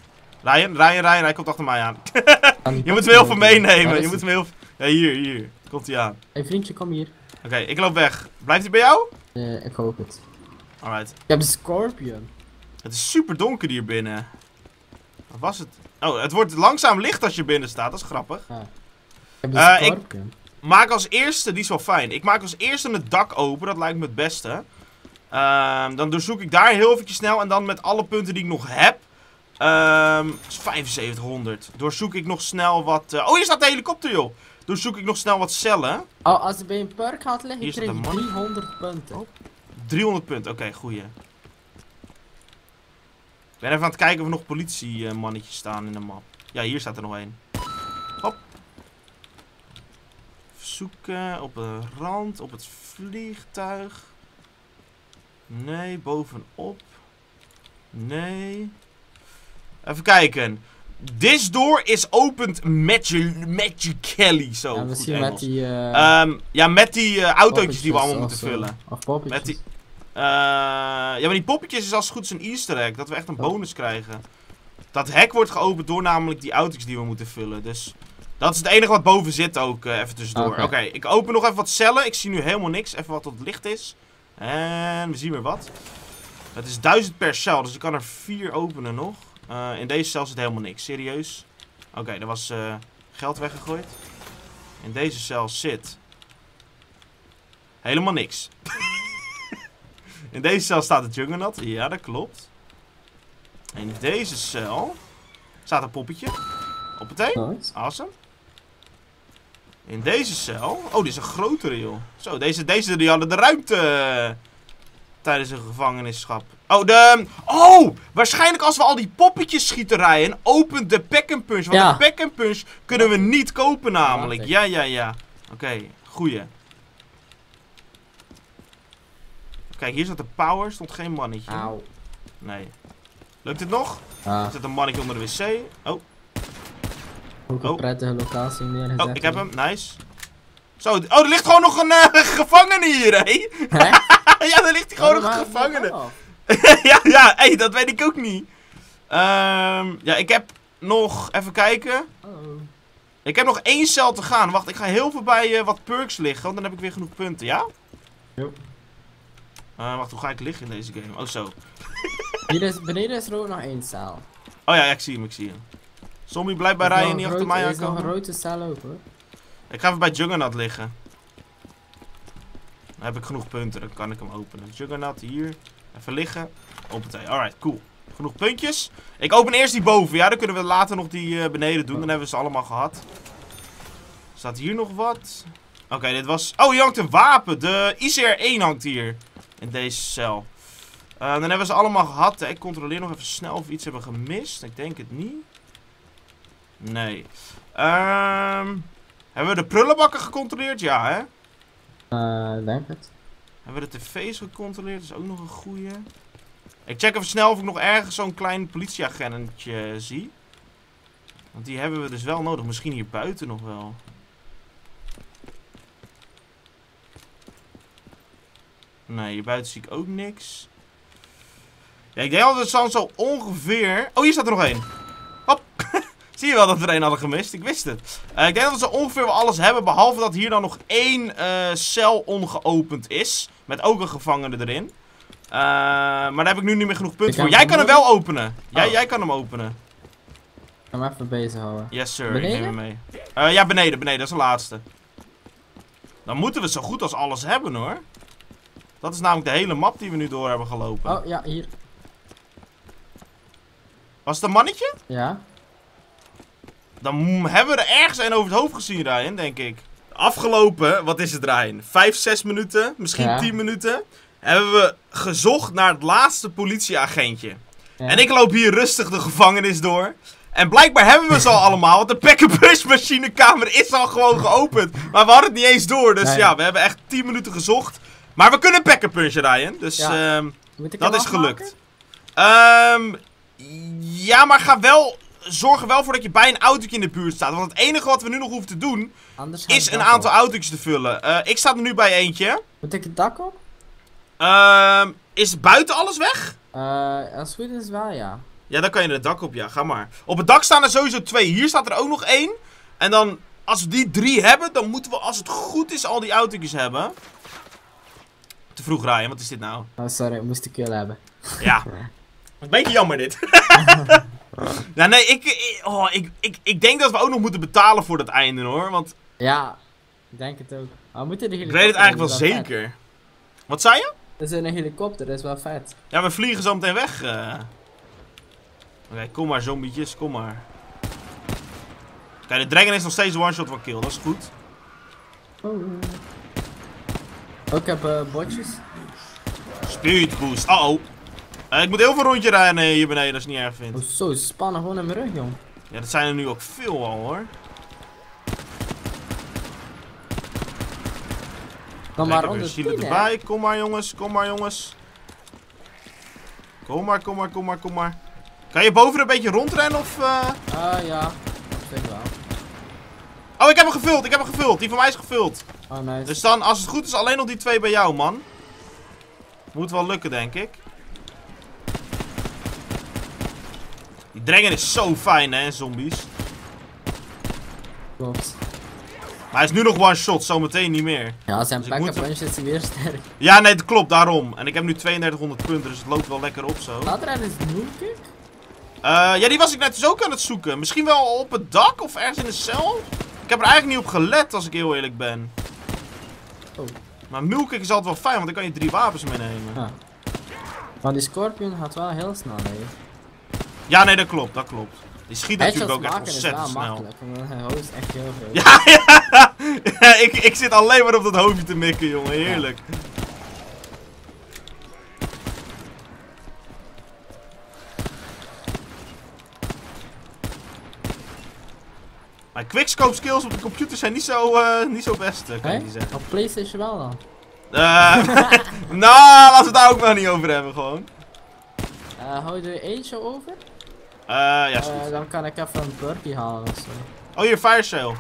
Ryan, Ryan, Ryan, hij komt achter mij aan. Kan die Je moet box hem heel veel open doen? Waar meenemen. is Je moet die? hem heel... Ja, hier, hier. Komt hij aan. Hé vriendje, kom hier. Oké, okay, ik loop weg. Blijft hij bij jou? Uh, ik hoop het. Alright. Ik heb de Scorpion. Het is super donker hier binnen. Wat was het? Oh, het wordt langzaam licht als je binnen staat. Dat is grappig. Ah. Ik heb de Uh, Scorpion. ik maak als eerste, die is wel fijn. Ik maak als eerste het dak open. Dat lijkt me het beste. Uh, dan doorzoek ik daar heel eventjes snel. En dan met alle punten die ik nog heb. Um, vijfenzeventighonderd. Doorzoek ik nog snel wat... Uh... Oh, hier staat de helikopter, joh. Doorzoek ik nog snel wat cellen. Oh, als je bij een perk gaat liggen, Hier krijg je staat een man. driehonderd punten. Oh. driehonderd punten, oké, okay, goeie. Ik ben even aan het kijken of er nog politiemannetjes staan in de map. Ja, hier staat er nog één. Hop. Even zoeken op een rand, op het vliegtuig. Nee, bovenop. Nee. Even kijken. This door is opened magi magically. Zo, ja, goed misschien Engels. met die... Uh, um, ja, met die uh, autootjes die we allemaal moeten zo. vullen. Of poppetjes. Met die... Uh, ja, maar die poppetjes is als het goed is een easter egg. Dat we echt een Oh. bonus krijgen. Dat hek wordt geopend door namelijk die autootjes die we moeten vullen. Dus dat is het enige wat boven zit ook. Uh, even tussendoor. Oké, Okay. okay, ik open nog even wat cellen. Ik zie nu helemaal niks. Even wat tot het licht is. En we zien weer wat. Het is duizend per cel. Dus ik kan er vier openen nog. Uh, in deze cel zit helemaal niks. Serieus. Oké, okay, er was uh, geld weggegooid. In deze cel zit helemaal niks. In deze cel staat de Juggernaut. Ja, dat klopt. In deze cel staat een poppetje. Hoppatee. Nice. Awesome. In deze cel... Oh, dit is een grotere, joh. Zo, deze, deze die hadden de ruimte uh, tijdens een gevangenisschap. Oh, de... Oh! Waarschijnlijk als we al die poppetjes schieten rijden, opent de pack-and-punch. Want Ja. de pack-and-punch kunnen we niet kopen namelijk. Ja, Ja, ja, ja. Oké, okay, goeie. Kijk, hier staat de power. Stond geen mannetje. Auw. Nee. Lukt het nog? Ah, Er zit een mannetje onder de wc. Oh, ook een Oh. prettige locatie neergezet. oh, ik heb hem. Nice. Zo, oh, er ligt gewoon nog een uh, gevangene hier, hé. Hè? Ja, er ligt hier gewoon Oh, nog een maar- gevangene. oh. ja, ja, hé, dat weet ik ook niet. Ehm, ja, ik heb nog, even kijken. Oh. Ik heb nog één cel te gaan. Wacht, ik ga heel veel bij uh, wat perks liggen, want dan heb ik weer genoeg punten, ja? Jo. Uh, wacht, hoe ga ik liggen in deze game? Oh, zo. Hier is, beneden is er ook nog één cel. Oh ja, ja, ik zie hem, ik zie hem. Zombie, blijf bij Er is rijden, nog niet een achter grote- mij Er is nog een aankomen. rode cel ook hoor. Ik ga even bij Juggernaut liggen. Dan heb ik genoeg punten, dan kan ik hem openen. Juggernaut hier. Even liggen. Open. Alright, cool. Genoeg puntjes. Ik open eerst die boven, ja. Dan kunnen we later nog die uh, beneden doen. Dan hebben we ze allemaal gehad. Staat hier nog wat? Oké, okay, dit was... Oh, hier hangt een wapen. De I C R één hangt hier. In deze cel. Uh, dan hebben we ze allemaal gehad. Hè. Ik controleer nog even snel of we iets hebben gemist. Ik denk het niet. Nee. Ehm... Hebben we de prullenbakken gecontroleerd? Ja, hè? Uh, ik denk het. Hebben we de tv's gecontroleerd? Dat is ook nog een goeie. Ik check even snel of ik nog ergens zo'n klein politieagentje zie. Want die hebben we dus wel nodig. Misschien hier buiten nog wel. Nee, hier buiten zie ik ook niks. Ja, ik denk dat het dan zo ongeveer... Oh, hier staat er nog één. Hop. Zie je wel dat we er één hadden gemist? Ik wist het. Uh, ik denk dat we zo ongeveer wel alles hebben. Behalve dat hier dan nog één uh, cel ongeopend is. Met ook een gevangene erin. Uh, maar daar heb ik nu niet meer genoeg punten Ik voor. heb Jij kan hem hem wel openen. Jij, Oh. jij kan hem openen. Ik ga hem even bezighouden. Yes sir, Beneden? ik neem hem mee. Uh, ja, beneden, beneden. Dat is de laatste. Dan moeten we zo goed als alles hebben hoor. Dat is namelijk de hele map die we nu door hebben gelopen. Oh ja, hier. Was het een mannetje? Ja. Dan hebben we er ergens een over het hoofd gezien, Ryan, denk ik. Afgelopen, wat is het, Ryan? Vijf, zes minuten, misschien Ja. tien minuten. Hebben we gezocht naar het laatste politieagentje. Ja. En ik loop hier rustig de gevangenis door. En blijkbaar hebben we ze al allemaal, want de pack-and-punch machinekamer is al gewoon geopend. Maar we hadden het niet eens door, dus Nee. ja, we hebben echt tien minuten gezocht. Maar we kunnen pack-and-punchen, Ryan, dus Ja. ehm, Moet ik dat hem is afmaken? gelukt. Ehm ja, maar ga wel, zorg er wel voor dat je bij een autootje in de buurt staat. Want het enige wat we nu nog hoeven te doen, Anders ga ik is het een dak aantal op. autootjes te vullen. Uh, ik sta er nu bij eentje. Moet ik het dak op? Ehm is buiten alles weg? Uh, als het goed is wel, ja. Ja, dan kan je er het dak op, ja, ga maar. Op het dak staan er sowieso twee. Hier staat er ook nog één. En dan Als we die drie hebben, dan moeten we, als het goed is, al die autootjes hebben. Te vroeg rijden, wat is dit nou? Oh, sorry, ik moest de kill hebben. Ja. Een beetje jammer dit. Ja, nee, ik, ik, oh, ik, ik, ik denk dat we ook nog moeten betalen voor dat einde hoor. Want Ja, ik denk het ook. Maar we moeten de ik helikopter. weet het eigenlijk wel dat is vet. zeker. Wat zei je? Er is een helikopter, dat is wel vet. Ja, we vliegen zo meteen weg. eh. Oké, kom maar zombietjes, kom maar. Kijk, de dragon is nog steeds one shot van kill, dat is goed. Oh. Oh, ik heb uh, botjes. Speed boost, uh oh. Uh, ik moet heel veel rondje rijden hier beneden als je het niet erg vindt. Oh, zo, ze spannen gewoon in mijn rug, jong. Ja, dat zijn er nu ook veel al hoor. Dan Kijk, maar ik heb onder een shield erbij. Kom maar jongens, kom maar jongens. Kom maar, kom maar, kom maar, kom maar. Kan je boven een beetje rondrennen of... Uh... Ah ja, ik denk wel. Oh, ik heb hem gevuld, ik heb hem gevuld. Die van mij is gevuld. Oh, nice. Dus dan, als het goed is, alleen nog die twee bij jou, man. Moet wel lukken, denk ik. Die dragon is zo fijn, hè, zombies. Klopt. Maar hij is nu nog one shot, zometeen niet meer. Ja, zijn Dus ik pack-up moet- punch is weer sterk. Ja, nee, dat klopt, daarom. En ik heb nu tweeëndertighonderd punten, dus het loopt wel lekker op zo. Laat er eens moeilijk. Eh, ja, die was ik net dus ook aan het zoeken. Misschien wel op het dak of ergens in de cel. Ik heb er eigenlijk niet op gelet, als ik heel eerlijk ben. Oh. Maar mulkick is altijd wel fijn, want dan kan je drie wapens meenemen. Ja. Maar die Scorpion gaat wel heel snel mee. Ja, nee, dat klopt, dat klopt. Die schiet natuurlijk ook echt maken is wel ontzettend snel. makkelijk, want hij host echt heel veel. Ja, ja, ja ik, ik zit alleen maar op dat hoofdje te mikken, jongen. Heerlijk. Mijn quickscope skills op de computer zijn niet zo, eh, niet zo best, eh, kan Hè? ik je zeggen. Op PlayStation wel dan. Eh, nou, laten we het daar ook maar niet over hebben, gewoon. Uh, hou je er eentje over? Eh, ja, is Eh, goed. dan kan ik even een burpee halen of zo. Oh, hier, fire sale.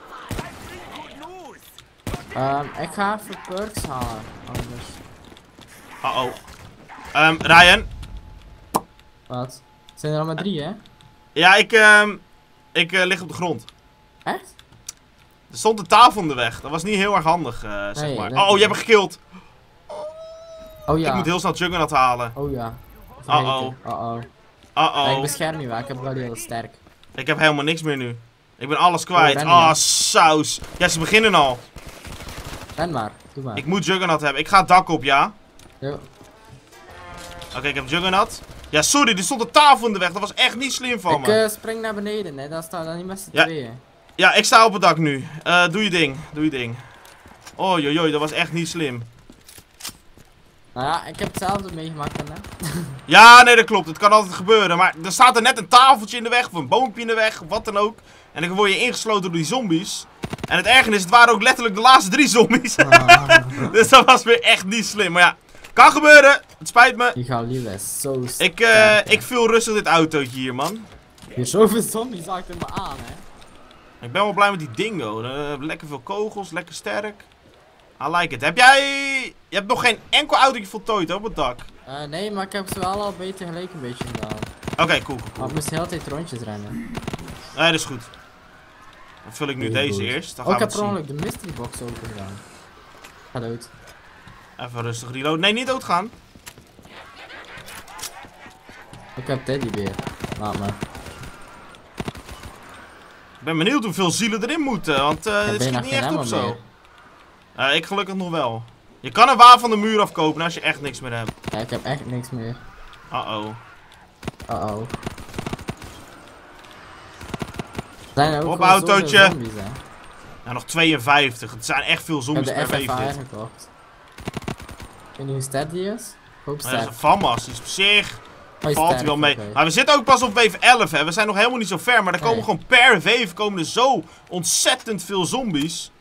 Ehm, ik ga even perks halen, anders. Uh-oh. Ehm, Ryan. Wat? Zijn er al maar drie, hè? Ja, ik, ehm, ik eh, lig op de grond. Echt? Er stond een tafel in de weg. Dat was niet heel erg handig, eh, zeg Nee, maar. dat- Oh, je hebt hem gekild. Oh ja. Ik moet heel snel Juggernaut halen. Oh ja. Uh-oh. Uh-oh. Ja, ik Uh-oh. bescherm je wel, ik heb wel heel sterk. Ik heb helemaal niks meer nu. Ik ben alles kwijt. ren Ah, je. saus. Ja, ze beginnen al. Ren maar, doe maar. Ik moet Juggernaut hebben. Ik ga het dak op, ja. Jo. Oké, ik heb Juggernaut. Ja, sorry, er stond een tafel in de weg. Dat was echt niet slim van Ik me. eh, spring naar beneden, hè? Dan staat dan niet met z'n Ja. tweeën. Ja, ik sta op het dak nu. Eh, doe je ding. Doe je ding. Oh, joi, dat was echt niet slim. Nou ja, ik heb hetzelfde meegemaakt dan, hè? Ja, nee, dat klopt. Het kan altijd gebeuren. Maar er staat er net een tafeltje in de weg. Of een boompje in de weg. Of wat dan ook. En dan word je ingesloten door die zombies. En het ergste is, het waren ook letterlijk de laatste drie zombies. Dus dat was weer echt niet slim. Maar ja, kan gebeuren. Het spijt me. Die Galil is zo sterk. Ik, eh, ik vul rustig dit autootje hier, man. Hier zoveel zombies achter me aan, hè? Ik ben wel blij met die dingo. Eh, lekker veel kogels, lekker sterk. I like it. Heb jij... Je hebt nog geen enkel autootje voltooid hè, op het dak. Eh, nee, maar ik heb ze wel al beter gelijk een beetje gedaan. Oké, cool, cool, Maar cool. ik moest de hele tijd rondjes rennen. Nee, dat is goed. Dan vul ik nu Heel deze goed. eerst. Dan Oh, gaan ik we heb het per zien. ongeluk de mystery box open gedaan. Ga dood. Even rustig reload. Nee, niet doodgaan. Ik heb teddybeer. Laat maar. Ik ben benieuwd hoeveel zielen erin moeten, want eh heb dit bijna schiet niet geen echt op ammo zo. meer. Eh, ik gelukkig nog wel. Je kan een waar van de muur afkopen als je echt niks meer hebt. Ja, ik heb echt niks meer. Uh-oh. Uh-oh. Zijn er ook Op, gewoon zoveel autootje. zombies, hè? Ja, nog tweeënvijftig. Het zijn echt veel Ik zombies heb de per F F wave A R dit. gekocht. Ik weet niet hoe sterk die is. Ik hoop Maar dat is sterk. een FAMAS. Die is op zich... Oh, die is Valt hij sterk, wel mee. oké. Maar we zitten ook pas op wave elf, hè. We zijn nog helemaal niet zo ver. Maar er komen Nee. gewoon per wave komen er zo ontzettend veel zombies.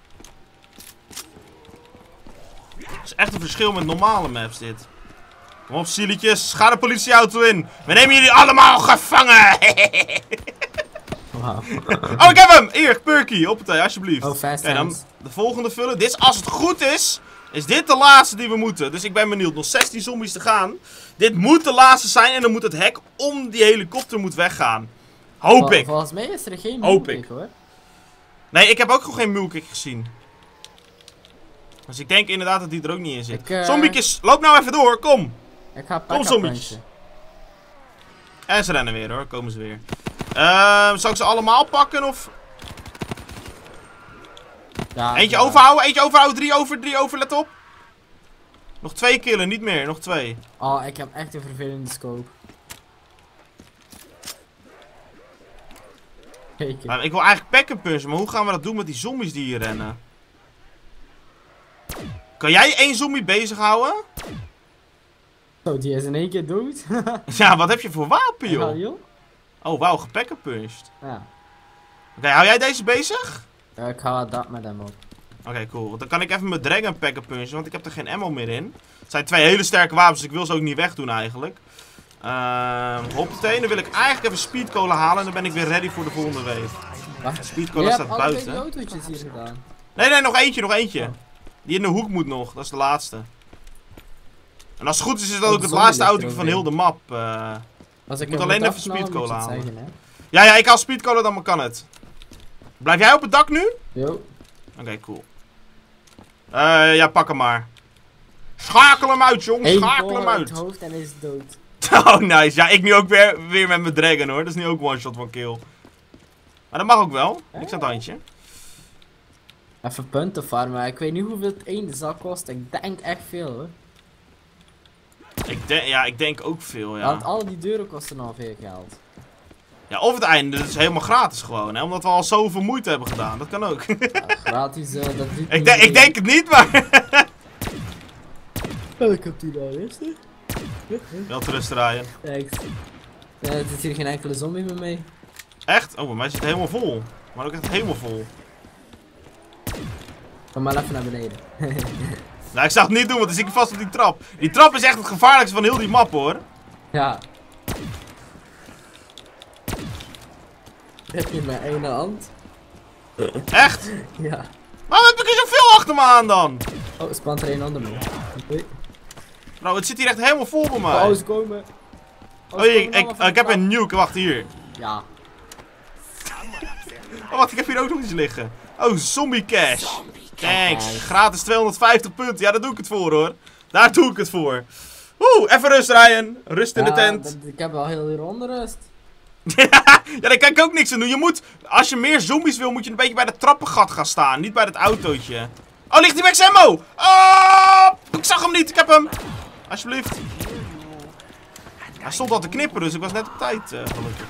Het is echt een verschil met normale maps, dit. Kom op, zieltjes. Ga de politieauto in. We nemen jullie allemaal gevangen. Wauw. Oh, ik heb hem. Hier, Perky. Op het, alsjeblieft. Oh, fast Oké, dan hands. de volgende vullen. Dit is, als het goed is, is dit de laatste die we moeten. Dus ik ben benieuwd. Nog zestien zombies te gaan. Dit moet de laatste zijn. En dan moet het hek om die helikopter moet weggaan. Hoop Vol- ik. Volgens mij is er geen Hoop moeilijk, ik. hoor. Nee, ik heb ook gewoon geen mulkick gezien. Dus ik denk inderdaad dat die er ook niet in zit. Ik, uh... Zombiekjes, loop nou even door, kom. Ik ga Kom, zombietjes. En ze rennen weer hoor, komen ze weer. Uh, zal ik ze allemaal pakken of... Ja, eentje ja. overhouden, eentje overhouden, drie over, drie over, let op. Nog twee killen, niet meer, nog twee. Oh, ik heb echt een vervelende scope. Kijk. Nou, ik wil eigenlijk pack punchen, maar hoe gaan we dat doen met die zombies die hier rennen? Kan jij één zombie bezighouden? Zo, die is in één keer dood. Ja, wat heb je voor wapen, joh? joh? Oh, wauw, gepackenpunched. Ja. Oké, okay, hou jij deze bezig? Ja, ik ga dat met hem op. Oké, okay, cool. Want dan kan ik even mijn dragon packen punchen, want ik heb er geen ammo meer in. Het zijn twee hele sterke wapens, dus ik wil ze ook niet wegdoen eigenlijk. Ehm, uh, hoppatee, dan wil ik eigenlijk even speedcola halen en dan ben ik weer ready voor de volgende wave. Wacht, speedcola staat buiten. Je hebt alle twee die autootjes hier gedaan. Nee, nee, nog eentje, nog eentje. Oh. Die in de hoek moet nog, dat is de laatste. En als het goed is, is dat ook het laatste autootje van heel de map. Uh, als ik moet alleen even snel, speedcola halen. Zeggen, ja, ja, ik haal speedcola, dan kan het. Blijf jij op het dak nu? Jo. Oké, okay, cool. Uh, ja, pak hem maar. Schakel hem uit, jong. Schakel hem uit. Het hoofd en hij is dood. Oh, nice. Ja, ik nu ook weer, weer met mijn dragon, hoor. Dat is nu ook one shot van kill. Maar dat mag ook wel. Niks aan het handje. Even punten farmen. Ik weet niet hoeveel het één zak kost. Ik denk echt veel, hoor. Ik denk, ja, ik denk ook veel, ja. Want al die deuren kosten al veel geld. Ja, of het einde, dat is helemaal gratis gewoon, hè. Omdat we al zoveel moeite hebben gedaan. Dat kan ook. Ja, gratis, uh, dat doet ik, de ik denk het niet, maar... Welke heb die nou eerst, hè? Wel te rusten, Ryan. Thanks. Ja, er zit hier geen enkele zombie meer mee. Echt? Oh, bij mij zit het helemaal vol. Maar ook echt helemaal vol. Kom maar even naar beneden. Nou, ik zou het niet doen, want dan zit ik vast op die trap. Die trap is echt het gevaarlijkste van heel die map, hoor. Ja. Heb je mijn ene hand? Echt? Ja. Waarom heb ik er zoveel achter me aan dan? Oh, spant er een ander mee. Okay. Bro, het zit hier echt helemaal vol bij mij. Oh, ze komen. Oh, ik, ik, ik heb een nuke, wacht hier. Ja. Oh, wacht, ik heb hier ook nog iets liggen. Oh, zombie cash. Thanks. Gratis tweehonderdvijftig punten. Ja, daar doe ik het voor, hoor. Daar doe ik het voor. Oeh, even rust, Ryan. Rust in ja, de tent. Ik heb wel heel hier onrust. Ja, daar kan ik ook niks aan doen. Je moet, als je meer zombies wil, moet je een beetje bij het trappengat gaan staan. Niet bij het autootje. Oh, ligt die Max ammo? Oh, ik zag hem niet. Ik heb hem. Alsjeblieft. Hij stond al te knipperen, dus ik was net op tijd, uh, gelukkig.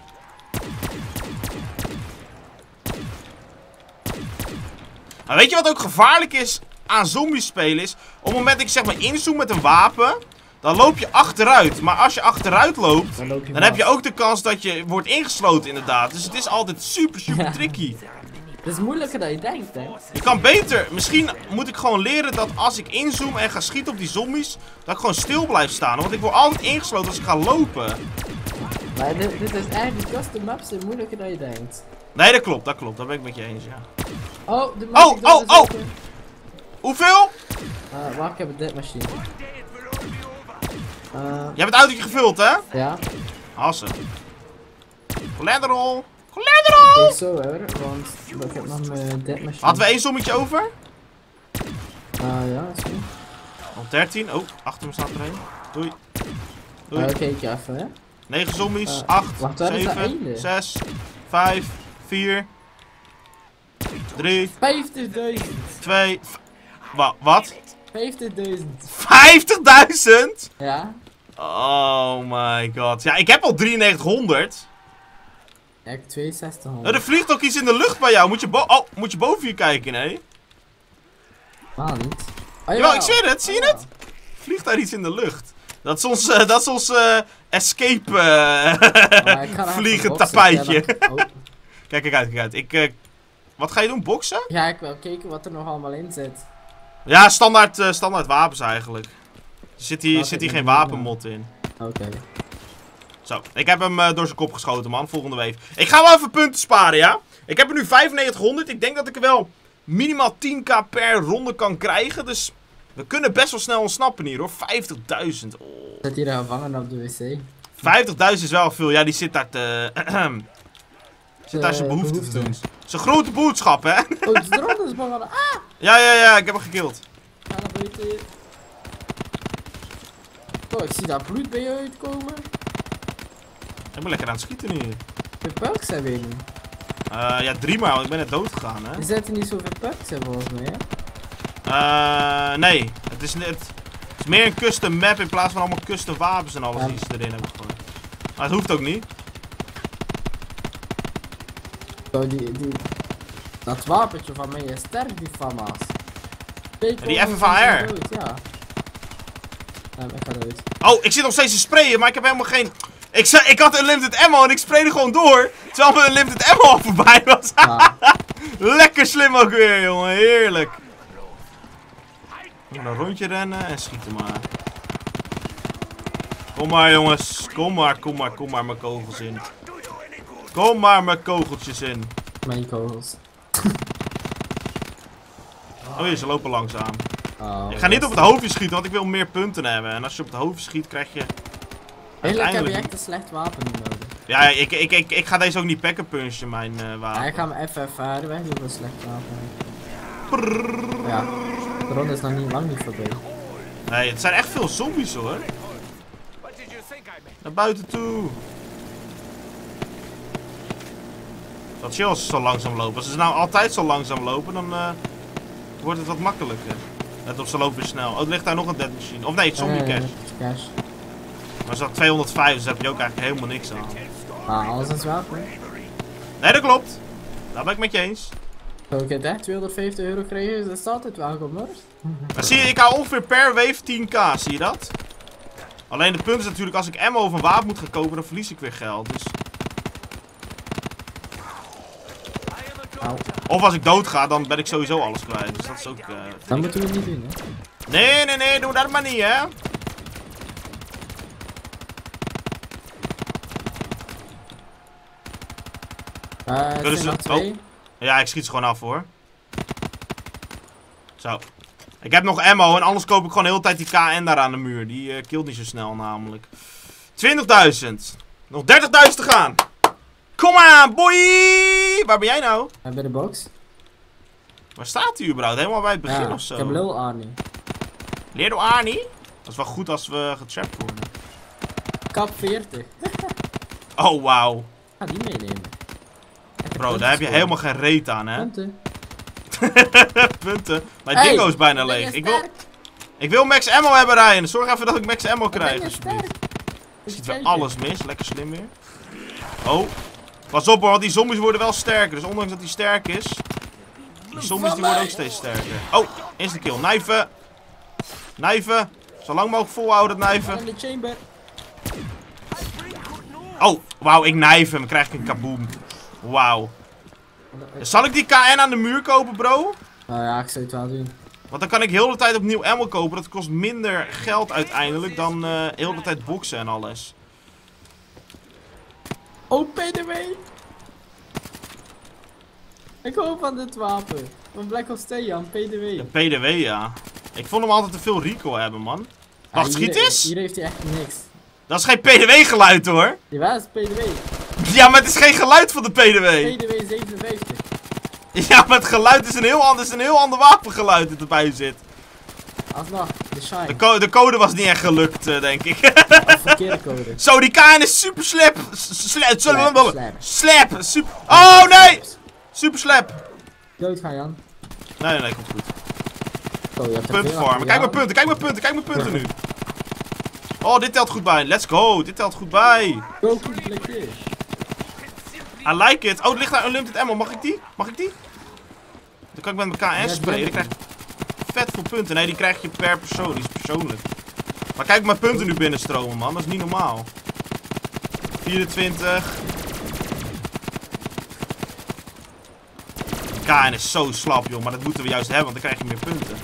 Nou, weet je wat ook gevaarlijk is aan zombies spelen is? Op het moment dat ik zeg maar inzoom met een wapen, dan loop je achteruit. Maar als je achteruit loopt, dan, loop je dan heb je ook de kans dat je wordt ingesloten inderdaad. Dus het is altijd super, super ja. tricky. Het is moeilijker dan je denkt, hè. Je kan beter, misschien moet ik gewoon leren dat als ik inzoom en ga schieten op die zombies, dat ik gewoon stil blijf staan. Want ik word altijd ingesloten als ik ga lopen. Maar dit, dit is eigenlijk, de custom maps zijn moeilijker dan je denkt. Nee, dat klopt, dat klopt. Dat ben ik met je eens, ja. Oh, de oh, oh, oh! Hoeveel? Uh, wacht, ik heb een dead machine. Uh, je hebt het autootje gevuld, hè? Ja. Awesome. Collateral. Collateral! Okay, zo hoor, want ik heb nog mijn dead machine. Hadden we één zommetje over? Uh, ja, is goed. Nog dertien. Oh, achter me staat er één. Doei. Doei. Uh, kijk je even, hè. negen zombies. Uh, acht, wacht, zeven, zes, vijf, vier, drie, vijftigduizend. twee, wa wat? vijftigduizend. vijftigduizend? Ja. Oh my god. Ja, ik heb al drieënnegentighonderd. Ja, ik heb tweeënzestighonderd. Oh, er vliegt ook iets in de lucht bij jou. Moet je, bo oh, moet je boven hier kijken, nee? Ah, niet. Oh, jawel, ik zie het, zie je oh, het? Vliegt daar iets in de lucht. Dat is ons, uh, dat is ons uh, escape uh, oh, vliegen tapijtje. Ja, oh. Kijk, kijk uit, kijk uit. Ik, uh, wat ga je doen, boksen? Ja, ik wil kijken wat er nog allemaal in zit. Ja, standaard, uh, standaard wapens eigenlijk. Er zit hier, zit hier geen wapenmod in. Oké. Okay. Zo, ik heb hem uh, door zijn kop geschoten, man. Volgende wave. Ik ga wel even punten sparen, ja? Ik heb er nu vijfennegentighonderd. Ik denk dat ik er wel minimaal tien k per ronde kan krijgen. Dus we kunnen best wel snel ontsnappen hier, hoor. vijftigduizend. Oh. Zit hier een gevangen op de wc? vijftigduizend is wel veel. Ja, die zit daar te... Zit daar zijn behoefte te doen. Zijn grote boodschap, hè? Oh, het is er anders van. Ah! Ja, ja, ja, ik heb hem gekild. Ga naar buiten. Oh, ik zie daar bloed bij je uitkomen. Ik ben lekker aan het schieten hier. Hoeveel perks heb je nu? Uh, ja, drie maar, want ik ben net dood gegaan, hè? Er zitten niet zoveel perks in volgens mij, hè? Uh, nee, het is, het, het is meer een custom map in plaats van allemaal custom wapens en alles Ja. die ze erin hebben gegooid. Maar het hoeft ook niet. Zo, die, die... Dat wapentje van mij is sterk, die FAMA's. Twee die kogels F F A R? en dood, ja. Ja, ik ga dood. Oh, ik zit nog steeds te sprayen, maar ik heb helemaal geen... Ik, zei, ik had unlimited ammo en ik sprayde gewoon door. Terwijl mijn unlimited ammo al voorbij was. Ja. Lekker slim ook weer, jongen. Heerlijk. Een rondje rennen en schieten maar. Kom maar, jongens. Kom maar, kom maar, kom maar mijn kogels in. Kom maar mijn kogeltjes in. Mijn kogels. Oh je, ze lopen langzaam. Oh, Ik ga niet op het hoofdje schieten, want ik wil meer punten hebben. En als je op het hoofdje schiet, krijg je... Eigenlijk heb je echt een slecht wapen nodig. Ja, ik, ik, ik, ik ga deze ook niet packen punchen, mijn uh, wapen. Ja, ik ga mijn F F A R weg doen, een slecht wapen. Ja, de ronde is nog niet lang niet voorbij. Nee, het zijn echt veel zombies hoor. Naar buiten toe. Dat chill als ze zo langzaam lopen. Als ze nou altijd zo langzaam lopen, dan uh, wordt het wat makkelijker. Let op, ze lopen weer snel. Oh, er ligt daar nog een dead machine. Of nee, zombie cash. cash. Maar ze had tweehonderdvijf, dus daar heb je ook eigenlijk helemaal niks aan. Ah, alles is wapen. Nee, dat klopt. Daar ben ik met je eens. Zo, ik heb echt tweehonderdvijftig euro krijgen, dat is altijd welkom hoor. Maar zie je, ik hou ongeveer per wave tien k, zie je dat? Alleen de punt is natuurlijk, als ik ammo of een wapen moet gaan kopen, dan verlies ik weer geld. Dus... Au. Of als ik dood ga, dan ben ik sowieso alles kwijt. Dus dat is ook... Uh, Dat moeten we niet doen, hè? nee, nee, nee, doe dat maar niet, hè. Uh, het Kunnen zijn ze- nog twee. Ja, ik schiet ze gewoon af, hoor. Zo. Ik heb nog ammo en anders koop ik gewoon de hele tijd die K N daar aan de muur. Die uh, killt niet zo snel, namelijk. twintigduizend. Nog dertigduizend te gaan. Kom aan, boy! Waar ben jij nou? Uh, bij de box. Waar staat hij überhaupt? Helemaal bij het begin Ja, of zo? ik heb Lil Arnie. Leer door Arnie? Dat is wel goed als we getrapt worden. Kap veertig. Oh, wauw. Ga die meenemen. Echt Bro, punten daar heb je scoren. helemaal geen reet aan, hè? Punten. Punten. Mijn Hey, dingo is bijna dan ben je leeg. Ik wil, sterk. ik wil max ammo hebben, Ryan. Zorg even dat ik max ammo Dan ben krijg, je alsjeblieft. sterk. Ziet Eens weer kijken. alles mis. Lekker slim weer. Oh. Pas op hoor, want die zombies worden wel sterker. Dus ondanks dat hij sterk is... Die zombies die worden ook steeds sterker. Oh, instant kill. Knijven. Knijven. Zo lang mogelijk volhouden, dat knijven. In de chamber. Oh, wauw, ik knijf hem. Dan krijg ik een kaboom. Wauw. Zal ik die K N aan de muur kopen, bro? Nou ja, ik zou het wel doen. Want dan kan ik heel de tijd opnieuw ammo kopen. Dat kost minder geld uiteindelijk dan uh, heel de tijd boksen en alles. Oh, P D W! Ik hoop van dit wapen. Van Black Ops twee, Jan, P D W. De P D W, ja. Ik vond hem altijd te veel recoil hebben, man. Wacht, Ja, schiet hier- eens! Hier heeft hij echt niks. Dat is geen P D W geluid, hoor. Jawel, het is P D W. Ja, maar het is geen geluid van de P D W. P D W zevenenvijftig. Ja, maar het geluid is een heel ander, is een heel ander wapengeluid dat erbij zit. Alsnog, de De, shine. co de code was niet echt gelukt, uh, denk ik. Of verkeerde code. Zo, die K N is super slap. Slap. Slap, slap. Slap. Super. Oh, nee! Super slap. Dood gaan, Jan. Nee, nee, nee, komt goed. Oh, je hebt er Punten veel farmen. achter Kijk mijn jou. punten, kijk mijn punten, kijk mijn punten nu. Oh, dit telt goed bij. Let's go. Dit telt goed bij. Go, goed plekje. I like it. Oh, er ligt daar unlimited ammo. Mag ik die? Mag ik die? Dan kan ik met mijn K N Ja, sprayen. die Dan krijg ik vet veel punten. Nee, die krijg je per persoon. Die is persoonlijk. Maar kijk mijn punten nu binnenstromen, man. Dat is niet normaal. vierentwintig. K N is zo slap, joh. Maar dat moeten we juist hebben, want dan krijg je meer punten.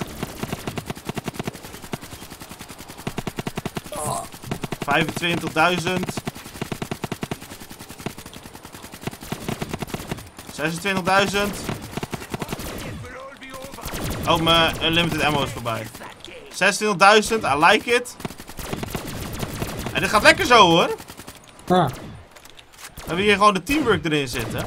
vijfentwintigduizend. zesentwintigduizend. Oh, mijn unlimited ammo is voorbij. zesentwintigduizend, I like it. En dit gaat lekker zo, hoor. Ah, hebben hier gewoon de teamwork erin zitten.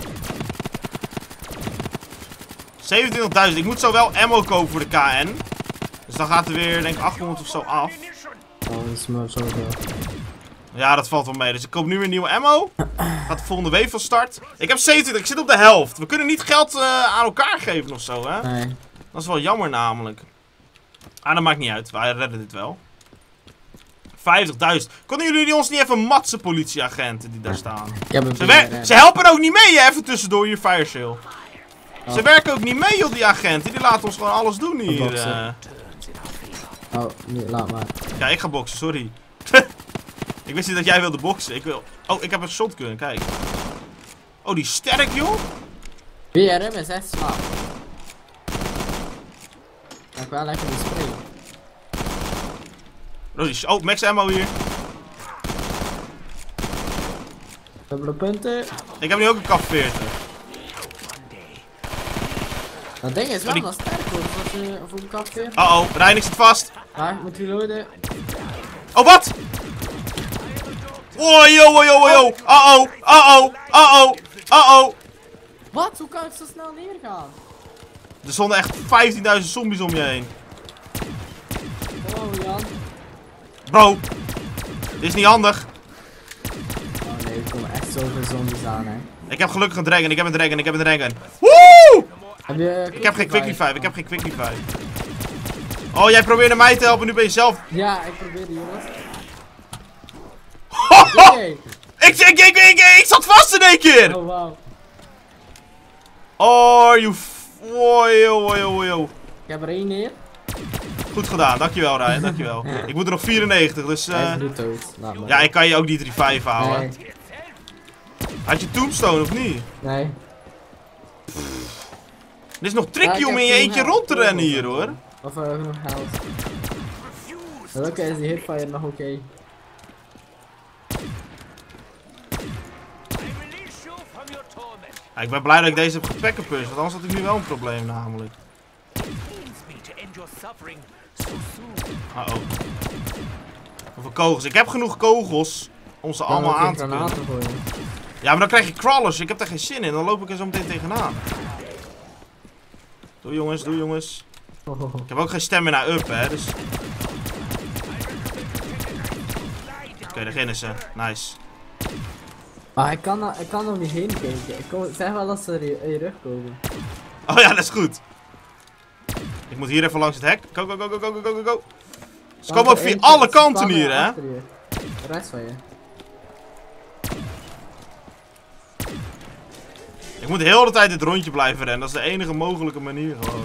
zevenentwintigduizend. Ik moet zo wel ammo kopen voor de K N. Dus dan gaat er weer, denk ik, achthonderd of zo af. Oh, dat is maar zoveel. Ja, dat valt wel mee. Dus ik koop nu weer nieuwe ammo. Gaat de volgende wave van start. Ik heb zevenentwintig. Ik zit op de helft. We kunnen niet geld uh, aan elkaar geven of zo, hè? Nee. Dat is wel jammer namelijk. Ah, dat maakt niet uit. Wij redden dit wel. vijftigduizend. Konden jullie ons niet even matsen, politieagenten die daar staan? Ze, wer ze helpen ook niet mee, hè? Even tussendoor hier, fire sale. Oh. Ze werken ook niet mee, joh, die agenten. Die laten ons gewoon alles doen hier. Uh. Oh, nee, laat maar. Ja, ik ga boksen, sorry. Ik wist niet dat jij wilde boksen. Ik wil... Oh, ik heb een shotgun, kijk. Oh, die is sterk, joh. B R M is echt slap. Ik wel lekker die spray. Oh, die... oh, max ammo hier. Dubbele punten. Ik heb nu ook een kap veertig. Dat ding is wel oh, die... nog sterk hoor, voor, uh, voor een kap veertig. Oh oh, Reinig zit vast. Maar moet reloaden. Oh, wat? Oh, yo, oh, yo, oh, yo. Uh oh, uh oh, uh oh, uh oh. Wat? Hoe kan het zo snel neergaan? Er stonden echt vijftienduizend zombies om je heen. Oh, Jan. Bro, dit is niet handig. Oh nee, er komen echt zoveel zombies aan, hè. Ik heb gelukkig een dragon, ik heb een dragon, ik heb een dragon. Woe! Heb je ik heb geen quick revive, ik heb geen quick revive. Oh, jij probeerde mij te helpen, nu ben je zelf... Ja, ik probeerde jongens. Nee. ik, ik, ik, ik, ik zat vast in één keer! Oh, wow. Oh, you... Oh, yo, oh, yo, oh, yo. Ik heb er één neer. Goed gedaan, dankjewel Ryan, dankjewel. Ik moet er nog vierennegentig, dus... Uh... Hij is dood. Laat maar. Ja, ik kan je ook niet revive houden. Nee. Had je tombstone of niet? Nee. Dit is nog tricky ja, om in je eentje rond te rennen hier hoor. Of uh, genoeg health. Oké, okay, is die hitfire nog oké? Okay? Ja, ik ben blij dat ik deze heb gepackerpust, want anders had ik nu wel een probleem namelijk. Uh oh. Hoeveel kogels? Ik heb genoeg kogels om ze allemaal aan te kunnen. Ja, maar dan krijg je crawlers. Ik heb daar geen zin in. Dan loop ik er zo meteen tegenaan. Doe jongens, doe jongens. Ik heb ook geen stamina up, hè, dus... Oké, okay, daar beginnen ze. Nice. Maar ik kan, ik kan nog niet heen kijken. Ik kom, zeg wel dat ze er in je rug komen. Oh ja, dat is goed. Ik moet hier even langs het hek. Go, go, go, go, go, go, go, go. Ze komen ook via alle kanten hier, hè. Rechts van je. Ik moet de hele tijd dit rondje blijven rennen. Dat is de enige mogelijke manier gewoon.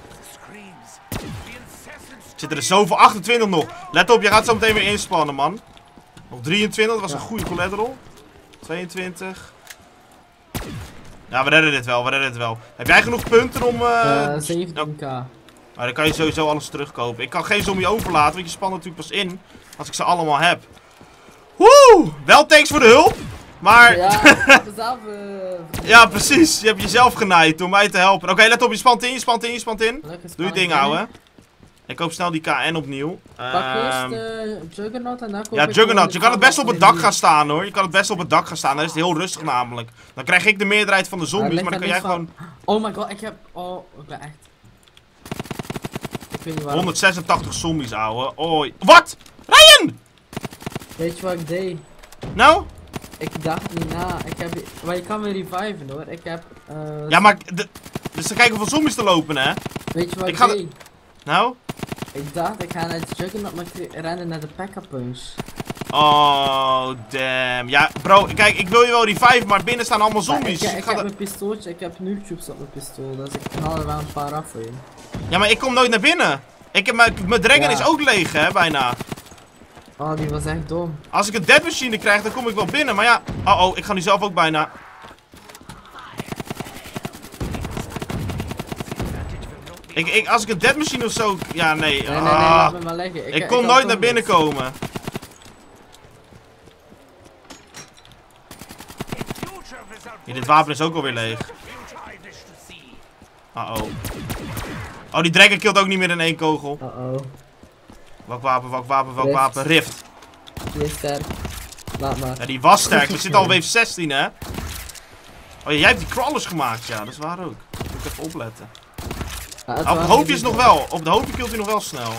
Zitten er zoveel? achtentwintig nog. Let op, je gaat zo meteen weer inspannen, man. Nog drieëntwintig, dat was een goede collateral. tweeëntwintig. Ja, we redden dit wel, we redden dit wel. Heb jij genoeg punten om... Uh, uh, zeventien k. Nou, dan kan je sowieso alles terugkopen. Ik kan geen zombie overlaten, want je spant natuurlijk pas in als ik ze allemaal heb. Woe! Wel thanks voor de hulp. Maar... Ja, zelf, uh, ja, precies. Je hebt jezelf genaaid om mij te helpen. Oké, okay, let op. Je spant in, je spant in, je spant in. Doe je ding, ouwe. Ik koop snel die K N opnieuw. Pak eerst uh, Juggernaut en dan koop Ja, Juggernaut. Je kan het best op het dak gaan staan, hoor. Je kan het best op het dak gaan staan. Dan is het heel rustig namelijk. Dan krijg ik de meerderheid van de zombies, maar dan kan jij gewoon... Oh my god, ik heb... Oh, ik ben echt... Ik weet niet waarom. honderdzesentachtig zombies, ouwe. Oh. Wat? Ryan! Weet je wat ik deed? Nou? Ik dacht niet na. Ik heb... Maar je kan me reviven, hoor. Ik heb... Uh, ja, maar... De... Dus dan kijken hoeveel zombies te lopen, hè? Weet je wat ik, ik ga deed? De... Nou? Ik dacht, ik ga naar de Juggernaut, maar ik rende naar de pack-up punch. Oh, damn. Ja, bro, kijk, ik wil je wel revive, maar binnen staan allemaal zombies. Ja, ik, ik, ik heb ga mijn pistooltje, ik heb nul tubes op mijn pistool, dus ik knal er wel een paar af voor je. Ja, maar ik kom nooit naar binnen. Ik heb mijn, mijn dragon ja. is ook leeg, hè, bijna. Oh, die was echt dom. Als ik een dead machine krijg, dan kom ik wel binnen, maar ja. Oh, oh, ik ga nu zelf ook bijna. Ik, ik, als ik een dead machine of zo... Ja, nee. Nee, nee, nee, ah. laat me maar leggen. Ik, ik kon ik nooit naar binnen niks. komen. Ja, dit wapen is ook alweer leeg. Uh oh. Oh, die dragon killt ook niet meer in één kogel. Uh oh. Welk wapen, welk wapen, welk wapen? Rift. Die is sterk. Laat maar. Ja, die was sterk. We zitten al wave zestien, hè? Oh ja, jij hebt die crawlers gemaakt, ja. Dat is waar ook. Moet ik even opletten. Ja, Ah, op het hoofdje is nog wel. Op het hoofdje killt hij nog wel snel.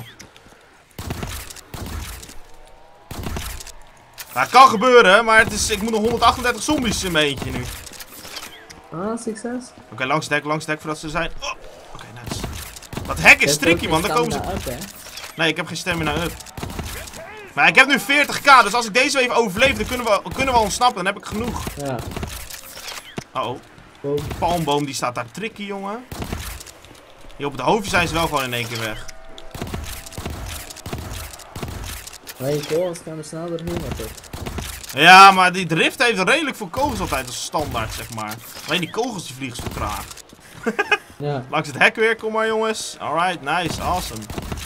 Nou, het kan gebeuren, maar het is, ik moet nog honderdachtendertig zombies in mijn eentje nu. Ah, succes. Oké, okay, langs dek, langs dek voordat ze zijn. Oh, Oké, okay, nice. Dat hek is tricky, man. Dan komen ze... Up, nee, ik heb geen stamina up. Maar ik heb nu veertig k, dus als ik deze even overleef, dan kunnen we, kunnen we ontsnappen. Dan heb ik genoeg. Ja. Uh oh. Die palmboom die staat daar tricky, jongen. Hier op het hoofdje zijn ze wel gewoon in één keer weg. Nee, kogels gaan er snel doorheen natuurlijk. Ja, maar die drift heeft redelijk veel kogels altijd als standaard, zeg maar. Alleen die kogels die vliegen zo traag. Ja. Langs het hek weer, kom maar jongens. Alright, nice, awesome.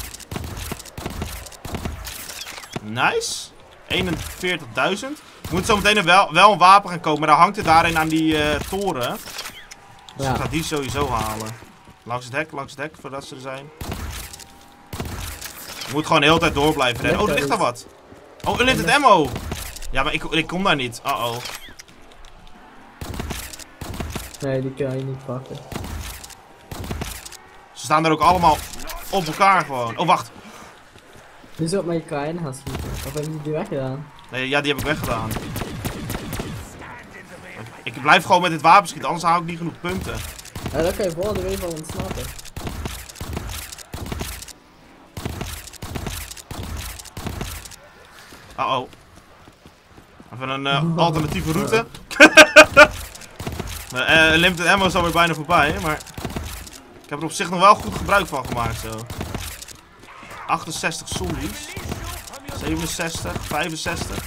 Nice. eenenveertigduizend. Moet zo meteen wel, wel een wapen gaan kopen, maar dan hangt het daarin aan die uh, toren. Dus ja. ik ga die sowieso halen. Langs het hek, langs het hek, voordat ze er zijn. Je moet gewoon de hele tijd door blijven rennen. Oh, er ligt daar wat. Oh, unlimited ammo. Ja, maar ik, ik kom daar niet. Uh oh. Nee, die kan je niet pakken. Ze staan er ook allemaal op elkaar gewoon. Oh, wacht. Nu zou op mijn K N gaan schieten. Of heb je die weggedaan? Nee, ja, die heb ik weggedaan. Ik blijf gewoon met dit wapen schieten, anders hou ik niet genoeg punten. Ja, dan kan je vol de weer van ontsnappen. Uh oh. Even een uh, alternatieve route. uh, limited ammo is alweer bijna voorbij, maar ik heb er op zich nog wel goed gebruik van gemaakt zo. achtenzestig zombies. zevenenzestig, vijfenzestig.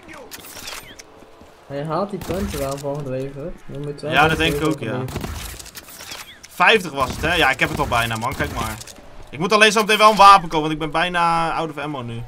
Hij haalt die punten wel volgende week hoor. Ja, dat denk ik ook, ja. vijftig was het, hè? Ja, ik heb het al bijna, man. Kijk maar. Ik moet alleen zo meteen wel een wapen kopen, want ik ben bijna out of ammo nu.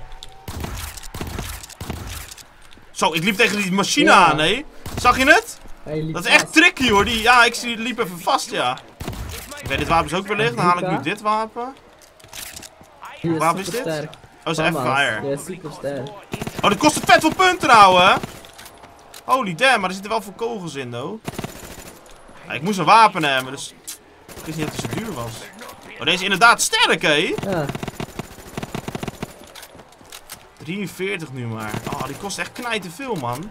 Zo, ik liep tegen die machine ja. aan, hè? Zag je het? Dat is echt vast. tricky, hoor. Die, ja, ik zie, liep even vast, ja. Ik weet dit wapen is ook weer licht. Dan haal ik nu dit wapen. Wat wapen is dit? Sterk. Oh, is even fire. Ja, super sterk. Oh, dit kost vet veel punten, nou, hè? Holy damn, maar er zitten wel veel kogels in, though. Ja, ik moest een wapen hebben, dus... Ik wist niet dat het zo duur was. Oh, deze is inderdaad sterk, hè? Ja. drieënveertig nu maar. Oh, die kost echt knijten veel, man.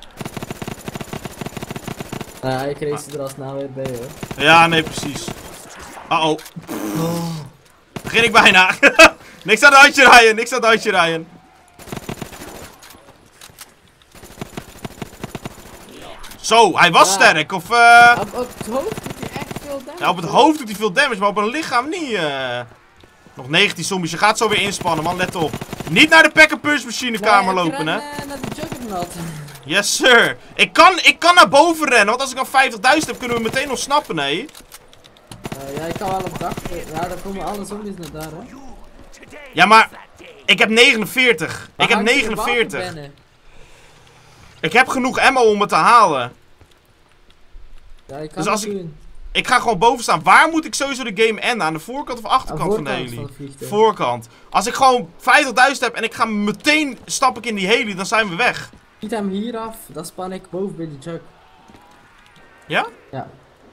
Ja, ik kreeg ze er al snel weer bij, hoor. Ja, nee, precies. Uh oh. Begin ik bijna. Niks aan het handje rijden, niks aan het handje rijden. Zo, hij was ja. sterk, of eh... Op, op het hoofd doet hij echt veel damage. Ja, op het hoofd doet hij veel damage, maar op een lichaam niet. Uh... Nog negentien zombies, je gaat zo weer inspannen, man, let op. Niet naar de pack-and-punch machinekamer ja, lopen, hè. Uh, naar de Juggernaut. Yes, sir. Ik kan, ik kan naar boven rennen, want als ik al vijftigduizend heb, kunnen we meteen ontsnappen, nee. Uh, ja, ik kan wel op dak. Ja, dan komen alle zombies naar daar, hè. Ja, maar... Ik heb negenenveertig. Maar ik heb hangt er een negenenveertig. wapen binnen? Ik heb genoeg ammo om het te halen. Ja, ik kan Dus als het ik- doen. Ik ga gewoon boven staan. Waar moet ik sowieso de game enden? Aan de voorkant of achterkant Aan van de voorkant heli? van het vliegtuig. Voorkant. Als ik gewoon vijftigduizend heb en ik ga meteen stap ik in die heli, dan zijn we weg. Schiet hem hier af, dan span ik boven bij die jug. Ja? Ja.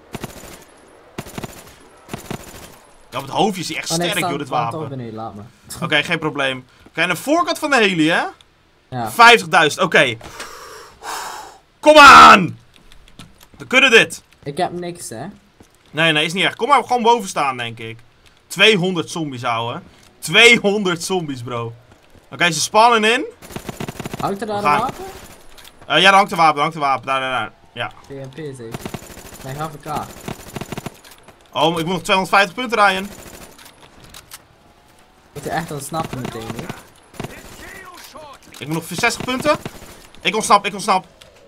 Ja, op het hoofdje is hij echt Oh, nee, sterk, ik joh, dit sta- sta toch wapen. beneden, laat me. Oké, geen probleem. Oké, aan de voorkant van de heli, hè? Ja. vijftigduizend, oké. Kom aan! We kunnen dit. Ik heb niks, hè. Nee, nee, is niet erg. Kom maar gewoon boven staan, denk ik. tweehonderd zombies, ouwe. tweehonderd zombies, bro. Oké, ze spannen in. Hangt er daar We een gaan- wapen? Uh, ja, daar hangt de wapen, daar hangt de wapen. Daar, daar, daar. Ja. P N P zeker. Nee, H V K. Oh, ik moet nog tweehonderdvijftig punten rijden. Moet je echt ontsnappen meteen, hè. Ik moet nog zestig punten. Ik ontsnap, ik ontsnap.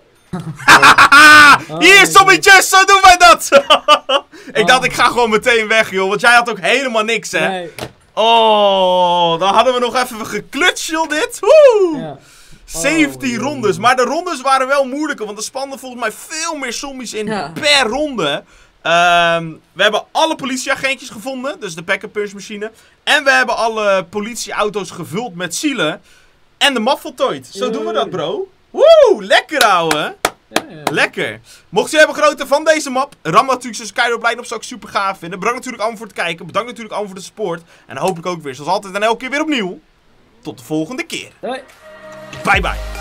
Oh, Hier, zombietjes, zo doen wij dat! ik Oh. dacht, ik ga gewoon meteen weg, joh. Want jij had ook helemaal niks, hè? Nee. Oh, dan hadden we nog even geklutsd, joh, dit. Woe! Ja. zeventien Oh, rondes. joh. Maar de rondes waren wel moeilijker, want er spanden volgens mij veel meer zombies in Ja. per ronde. Ehm, we hebben alle politieagentjes gevonden, dus de pack-and-punch machine. En we hebben alle politieauto's gevuld met zielen. En de map voltooid. Zo doen we dat, bro. Woe, lekker ouwe. Ja, ja. Lekker. Mocht je hebben genoten van deze map, ram natuurlijk zijn Skyrim blij op, zou ik super gaaf vinden. Bedankt natuurlijk allemaal voor het kijken. Bedankt natuurlijk allemaal voor de support. En hopelijk ook weer, zoals altijd en elke keer weer opnieuw. Tot de volgende keer. Doei. Bye bye.